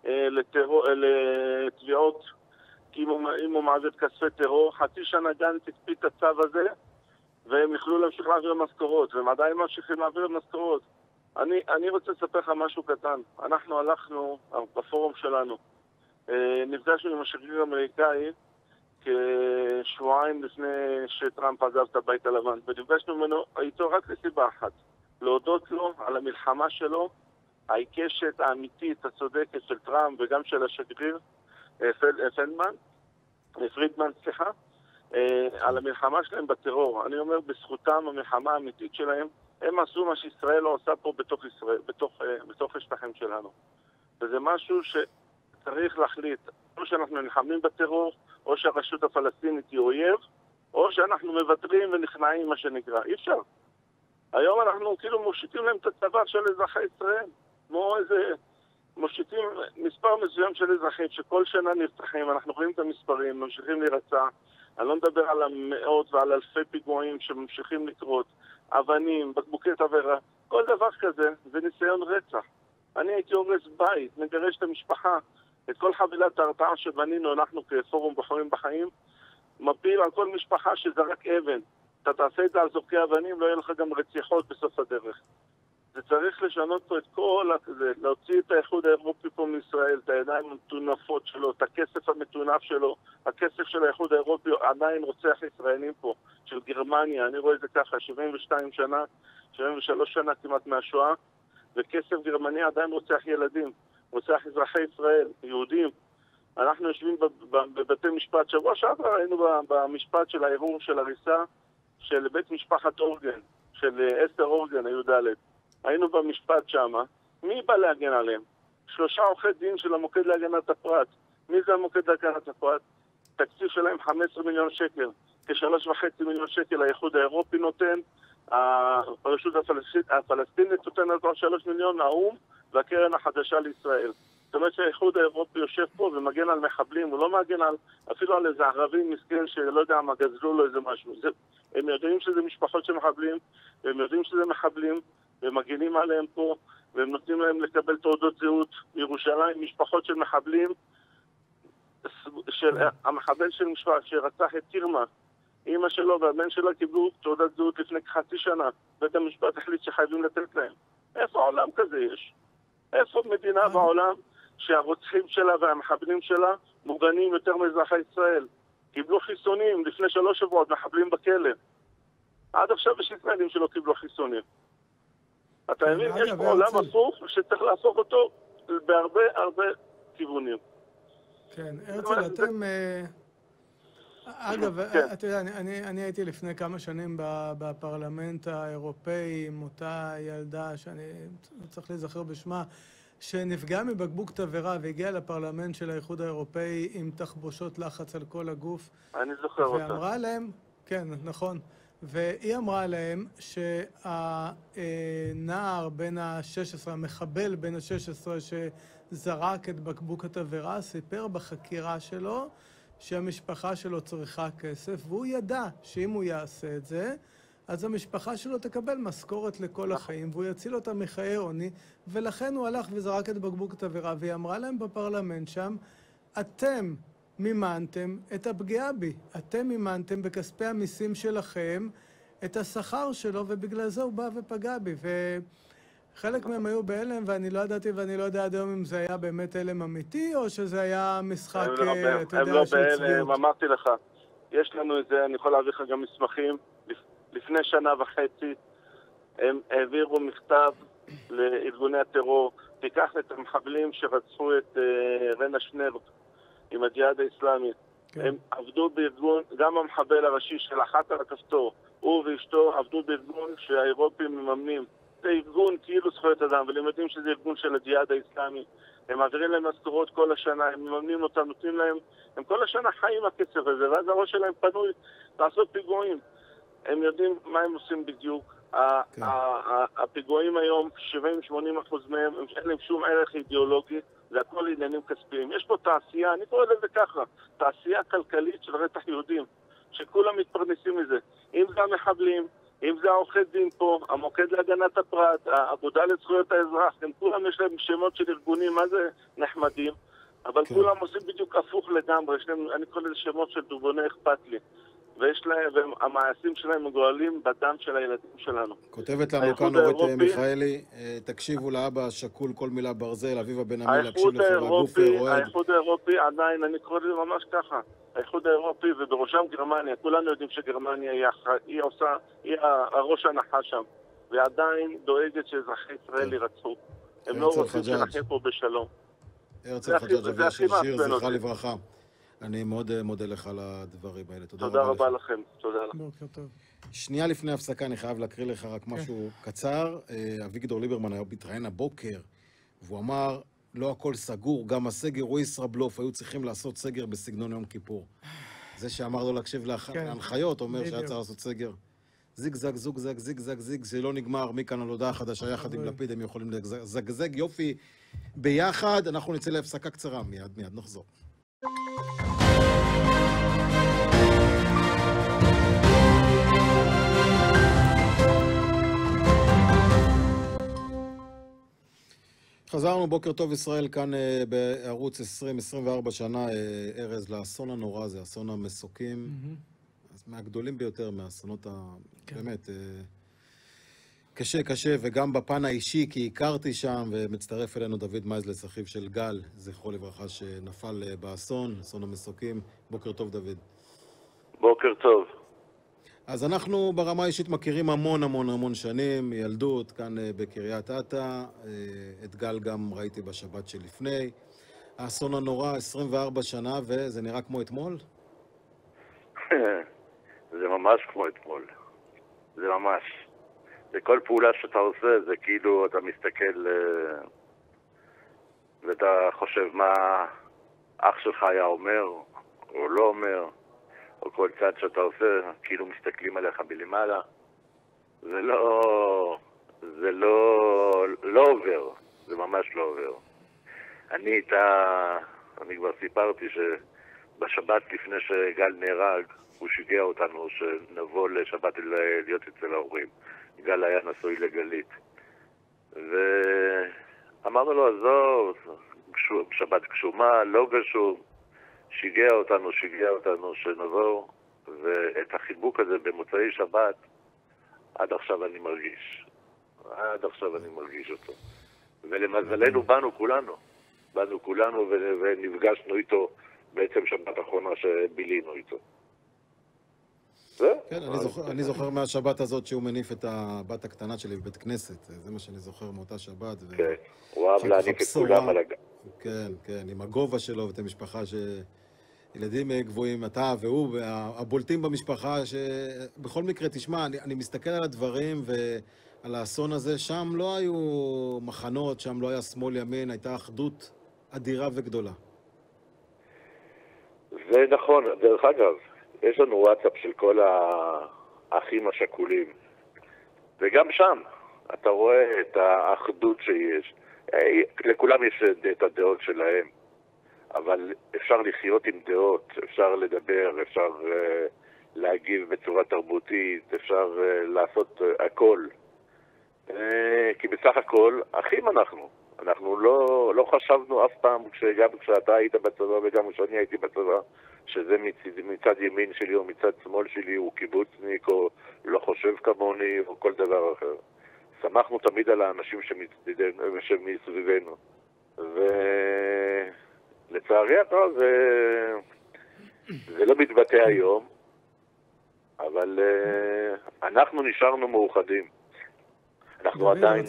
לתביעות, כי אם הוא מעביר כספי טרור, חצי שנה גנץ הקפיא את הצו הזה, והם יכלו להמשיך להעביר משכורות, והם עדיין ממשיכים להעביר משכורות. אני רוצה לספר לך משהו קטן. אנחנו הלכנו בפורום שלנו, נפגשנו עם השגריר האמריקאי כשבועיים לפני שטראמפ עזב את הבית הלבן, ונפגשנו איתו רק לסיבה אחת, להודות לו על המלחמה שלו, העיקשת, האמיתית, הצודקת של טראמפ וגם של השגריר פרידמן, על המלחמה שלהם בטרור. אני אומר, בזכותם המלחמה האמיתית שלהם, הם עשו מה שישראל לא עושה פה בתוך ישראל, בתוך השטחים שלנו. וזה משהו שצריך להחליט, או שאנחנו נלחמים בטרור, או שהרשות הפלסטינית היא אויב, או שאנחנו מוותרים ונכנעים, מה שנקרא. אי אפשר. היום אנחנו כאילו מושיטים להם את הצבא של אזרחי ישראל, כמו איזה מושיטים מספר מסוים של אזרחים שכל שנה נרצחים, אנחנו רואים את המספרים, ממשיכים להירצח. אני לא מדבר על המאות ועל אלפי פיגועים שממשיכים לקרות, אבנים, בקבוקי תבערה, כל דבר כזה זה ניסיון רצח. אני הייתי הורס בית, מגרש את המשפחה, את כל חבילת ההרתעה שבנינו, אנחנו כפורום בוחרים בחיים, מפיל על כל משפחה שזרק אבן. אתה תעשה את זה על זורקי אבנים, לא יהיה לך גם רציחות בסוף הדרך. זה צריך לשנות פה את כל הזה, להוציא את האיחוד האירופי פה מישראל, את הידיים המטונפות שלו, את הכסף המטונף שלו, הכסף של האיחוד האירופי עדיין רוצח ישראלים פה, של גרמניה, אני רואה את זה ככה, 72 שנה, 73 שנה כמעט מהשואה, וכסף גרמני עדיין רוצח ילדים, רוצח אזרחי ישראל, יהודים. אנחנו יושבים בבתי משפט, שבוע שעבר היינו במשפט של הערעור של הריסה של בית משפחת אורגן, של אסתר אורגן, הי"ד. היינו במשפט שם, מי בא להגן עליהם? 3 עורכי דין של המוקד להגנת הפרט. מי זה המוקד להגנת הפרט? תקציב שלהם 15 מיליון שקל, כ3.5 מיליון שקל האיחוד האירופי נותן, הרשות הפלסטינית נותן על 3 מיליון, האו"ם והקרן החדשה לישראל. זאת אומרת שהאיחוד האירופי יושב פה ומגן על מחבלים, הוא לא מגן אפילו על איזה ערבי מסכן שלא יודע מה, גזלו לו איזה משהו. הם יודעים שזה משפחות של מחבלים, והם יודעים שזה מחבלים, והם מגנים עליהם פה, והם נותנים להם לקבל תעודות זהות. ירושלים, משפחות של מחבלים, המחבל של משפחה שרצח את תירמה, אמא שלו והבן שלה קיבלו תעודת זהות לפני כחצי שנה. בית המשפט החליט שחייבים לתת להם. איפה העולם כזה יש? איפה מדינה בעולם שהרוצחים שלה והמחבלים שלה מוגנים יותר מאזרחי ישראל? קיבלו חיסונים לפני 3 שבועות, מחבלים בכלא. עד עכשיו יש ישראלים שלא קיבלו חיסונים. אתה מבין? יש פה עולם הפוך שצריך להפוך אותו בהרבה כיוונים. כן, הרצל, אתם... אגב, אתה יודע, אני הייתי לפני כמה שנים בפרלמנט האירופאי עם אותה ילדה, שאני צריך להיזכר בשמה, שנפגעה מבקבוק תבערה והגיעה לפרלמנט של האיחוד האירופאי עם תחבושות לחץ על כל הגוף. אני זוכר אותה. ואמרה להם, כן, נכון, והיא אמרה להם שהנער בן ה-16, המחבל בן ה-16 שזרק את בקבוק התבערה, סיפר בחקירה שלו שהמשפחה שלו צריכה כסף, והוא ידע שאם הוא יעשה את זה, אז המשפחה שלו תקבל משכורת לכל החיים, והוא יציל אותה מחיי עוני, ולכן הוא הלך וזרק את בקבוק התבערה, והיא אמרה להם בפרלמנט שם, אתם מימנתם את הפגיעה בי, אתם מימנתם בכספי המיסים שלכם את השכר שלו, ובגלל זה הוא בא ופגע בי, חלק מהם היו בהלם, ואני לא ידעתי, ואני לא יודע עד היום אם זה היה באמת הלם אמיתי, או שזה היה משחק, אתה יודע, של צביעות. הם לא בהלם, אמרתי לך. יש לנו את זה, אני יכול להביא לך גם מסמכים. לפני 1.5 שנה הם העבירו מכתב לארגוני הטרור, תיקח את המחבלים שרצחו את רנה שנרב עם הג'יהאד האסלאמי. הם עבדו בארגון, גם המחבל הראשי שלחץ על הכפתור, הוא ואשתו עבדו בארגון שהאירופים מממנים. זה ארגון כאילו זכויות אדם, אבל הם יודעים שזה ארגון של הג'יהאד האסלאמי. הם מעבירים להם משכורות כל השנה, הם מממנים אותם, נותנים להם, הם כל השנה חיים הכסף הזה, ואז הראש שלהם פנוי לעשות פיגועים. הם יודעים מה הם עושים בדיוק. הפיגועים היום, 70-80% מהם, אין להם שום ערך אידיאולוגי, זה הכל עניינים כספיים. יש פה תעשייה, אני קורא לזה ככה, תעשייה כלכלית של רצח יהודים, שכולם מתפרנסים מזה. אם זה המחבלים, אם זה העורכי דין פה, המוקד להגנת הפרט, האגודה לזכויות האזרח, הם כולם יש להם שמות של ארגונים, מה זה נחמדים, אבל כולם עושים בדיוק הפוך לגמרי, אני קורא לזה שמות של דובוני אכפת לי, והמעשים שלהם מגואלים בדם של הילדים שלנו. כותבת לנו כאן אורית מיכאלי, תקשיבו לאבא השכול כל מילה ברזל, אביבה בן עמי להקשיב לך והגוף רועד. האיחוד האירופי עדיין, אני קורא לזה ממש ככה, האיחוד האירופי ובראשם גרמניה, כולנו יודעים שגרמניה היא הראש הנחה שם, ועדיין דואגת שאזרחי ישראל יירצחו. הם לא רוצים שנחיה פה בשלום. הרצל חג'אג' אביה של שיר, זכרה לברכה. אני מאוד מודה לך על הדברים האלה. תודה רבה לכם. תודה לך. שנייה לפני הפסקה אני חייב להקריא לך רק משהו קצר. אביגדור ליברמן היה מתראיין הבוקר, והוא אמר, לא הכל סגור, גם הסגר הוא ישראבלוף, היו צריכים לעשות סגר בסגנון יום כיפור. זה שאמר לו להקשיב להנחיות, אומר שהיה צריך לעשות סגר. זיג זג זוג זג זיג זג זיג, זה לא נגמר, מכאן על הודעה חדשה יחד עם לפיד, הם יכולים לזגזג יופי ביחד. אנחנו נצא להפסקה קצרה, מיד נחזור. חזרנו, בוקר טוב ישראל, כאן בערוץ 20-24 שנה, ארז לאסון הנורא הזה, אסון המסוקים, מהגדולים ביותר, מהאסונות באמת קשה, וגם בפן האישי, כי הכרתי שם, ומצטרף אלינו דוד מייזלס, אחיו של גל, זכרו לברכה, שנפל באסון, אסון המסוקים. בוקר טוב, דוד. בוקר טוב. אז אנחנו ברמה האישית מכירים המון שנים, מילדות, כאן בקריית אתא. את גל גם ראיתי בשבת שלפני. האסון הנורא, 24 שנה, וזה נראה כמו אתמול? זה ממש כמו אתמול. זה ממש. וכל פעולה שאתה עושה, זה כאילו אתה מסתכל ואתה חושב מה אח שלך היה אומר, או לא אומר, או כל צעד שאתה עושה, כאילו מסתכלים עליך בלמעלה. זה לא עובר. זה ממש לא עובר. אני כבר סיפרתי שבשבת לפני שגל נהרג, הוא שיגע אותנו שנבוא לשבת להיות אצל ההורים. גל היה נשוי לגלית. ואמרנו לו, עזוב, שבת גשומה, לא גשום. שיגע אותנו שנבוא, ואת החיבוק הזה במוצאי שבת, עד עכשיו אני מרגיש אותו. ולמזלנו באנו כולנו ונפגשנו איתו בעצם שבת האחרונה שבילינו איתו. כן, אני זוכר מהשבת הזאת שהוא מניף את הבת הקטנה שלי בבית כנסת. זה מה שאני זוכר מאותה שבת. כן, הוא אהב להניף את כולם על הגב. כן, עם הגובה שלו ואת המשפחה ילדים גבוהים, אתה והוא, הבולטים במשפחה, שבכל מקרה, תשמע, אני מסתכל על הדברים ועל האסון הזה, שם לא היו מחנות, שם לא היה שמאל ימין, הייתה אחדות אדירה וגדולה. זה נכון, דרך אגב, יש לנו וואטסאפ של כל האחים השכולים, וגם שם אתה רואה את האחדות שיש. לכולם יש את הדעות שלהם. אבל אפשר לחיות עם דעות, אפשר לדבר, אפשר להגיב בצורה תרבותית, אפשר לעשות הכל. כי בסך הכל, אחים אנחנו לא חשבנו אף פעם, גם כשאתה היית בצבא וגם כשאני הייתי בצבא, שזה מצד ימין שלי או מצד שמאל שלי, הוא קיבוצניק או לא חושב כמוני או כל דבר אחר. שמחנו תמיד על האנשים שמסביבנו. לצערי הרב זה לא מתבטא היום, אבל אנחנו נשארנו מאוחדים. אנחנו עדיין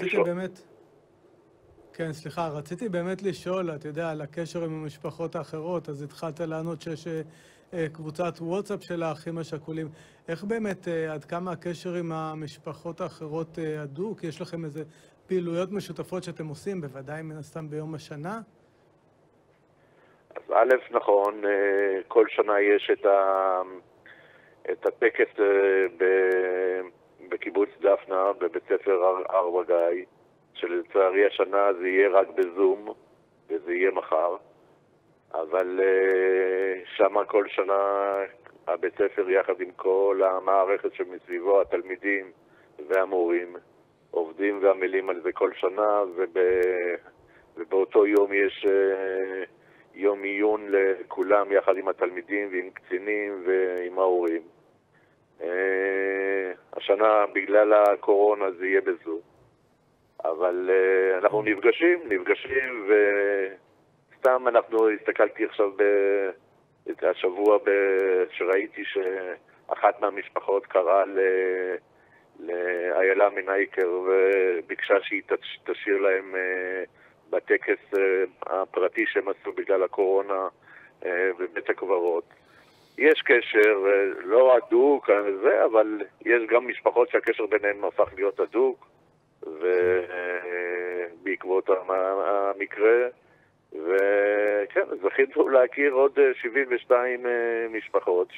כן, סליחה, רציתי באמת לשאול, אתה יודע, על הקשר עם המשפחות האחרות, אז התחלת לענות שיש קבוצת וואטסאפ של האחים השכולים. איך באמת, עד כמה הקשר עם המשפחות האחרות הדוק? יש לכם איזה פעילויות משותפות שאתם עושים, בוודאי מן הסתם ביום השנה? אז א', נכון, כל שנה יש את הטקס בקיבוץ דפנה, בבית ספר הר וגיא, שלצערי השנה זה יהיה רק בזום, וזה יהיה מחר, אבל שמה כל שנה הבית ספר יחד עם כל המערכת שמסביבו, התלמידים והמורים, עובדים ועמלים על זה כל שנה, ובאותו יום יש יום עיון לכולם יחד עם התלמידים ועם קצינים ועם ההורים. השנה בגלל הקורונה זה יהיה בזום, אבל אנחנו נפגשים וסתם אנחנו הסתכלתי עכשיו השבוע שראיתי שאחת מהמשפחות קראה לאיילה מנייקר וביקשה שהיא תשאיר להם בטקס הפרטי שהם עשו בגלל הקורונה בבית הקברות. יש קשר לא הדוק, אבל יש גם משפחות שהקשר ביניהן הפך להיות הדוק, ובעקבות המקרה, וכן, זכינו להכיר עוד 72 משפחות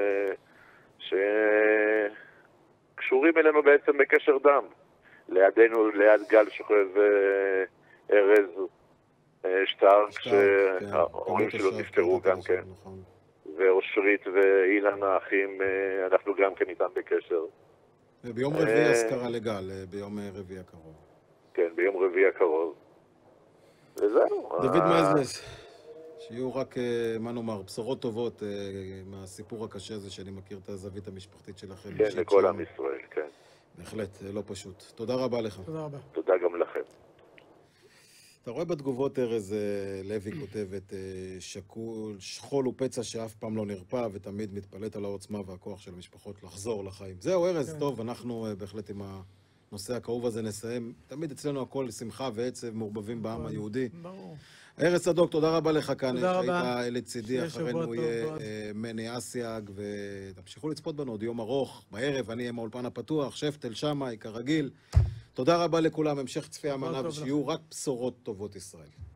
שקשורים אלינו בעצם בקשר דם. לידינו, ליד גל שוכב ארז שטרק, שההורים שלו נפטרו גם כן. ואושרית ואילן האחים, אנחנו גם כן איתם בקשר. וביום רביעי אזכרה לגל, ביום רביעי הקרוב. כן, ביום רביעי הקרוב. וזהו. דוד מייזלס, שיהיו רק, מה נאמר, בשורות טובות מהסיפור הקשה הזה, שאני מכיר את הזווית המשפחתית שלכם. כן, לכל עם ישראל, כן. בהחלט, לא פשוט. תודה רבה לך. תודה רבה. תודה גם לכם. אתה רואה בתגובות ארז לוי כותבת, שכול הוא פצע שאף פעם לא נרפא, ותמיד מתפלט על העוצמה והכוח של המשפחות לחזור לחיים. זהו, ארז, טוב, אנחנו בהחלט עם הנושא הכאוב הזה נסיים. תמיד אצלנו הכל שמחה ועצב מעורבבים בעם היהודי. ברור. ארז צדוק, תודה רבה לך כאן. תודה רבה. היית לצידי, אחרינו יהיה מני אסיאג, ותמשיכו לצפות בנו עוד יום ארוך, בערב, אני אהיה מהאולפן הפתוח, שפטל שמאי, כרגיל. תודה רבה לכולם, המשך צפייה מנה, ושיהיו רק בשורות טובות ישראל.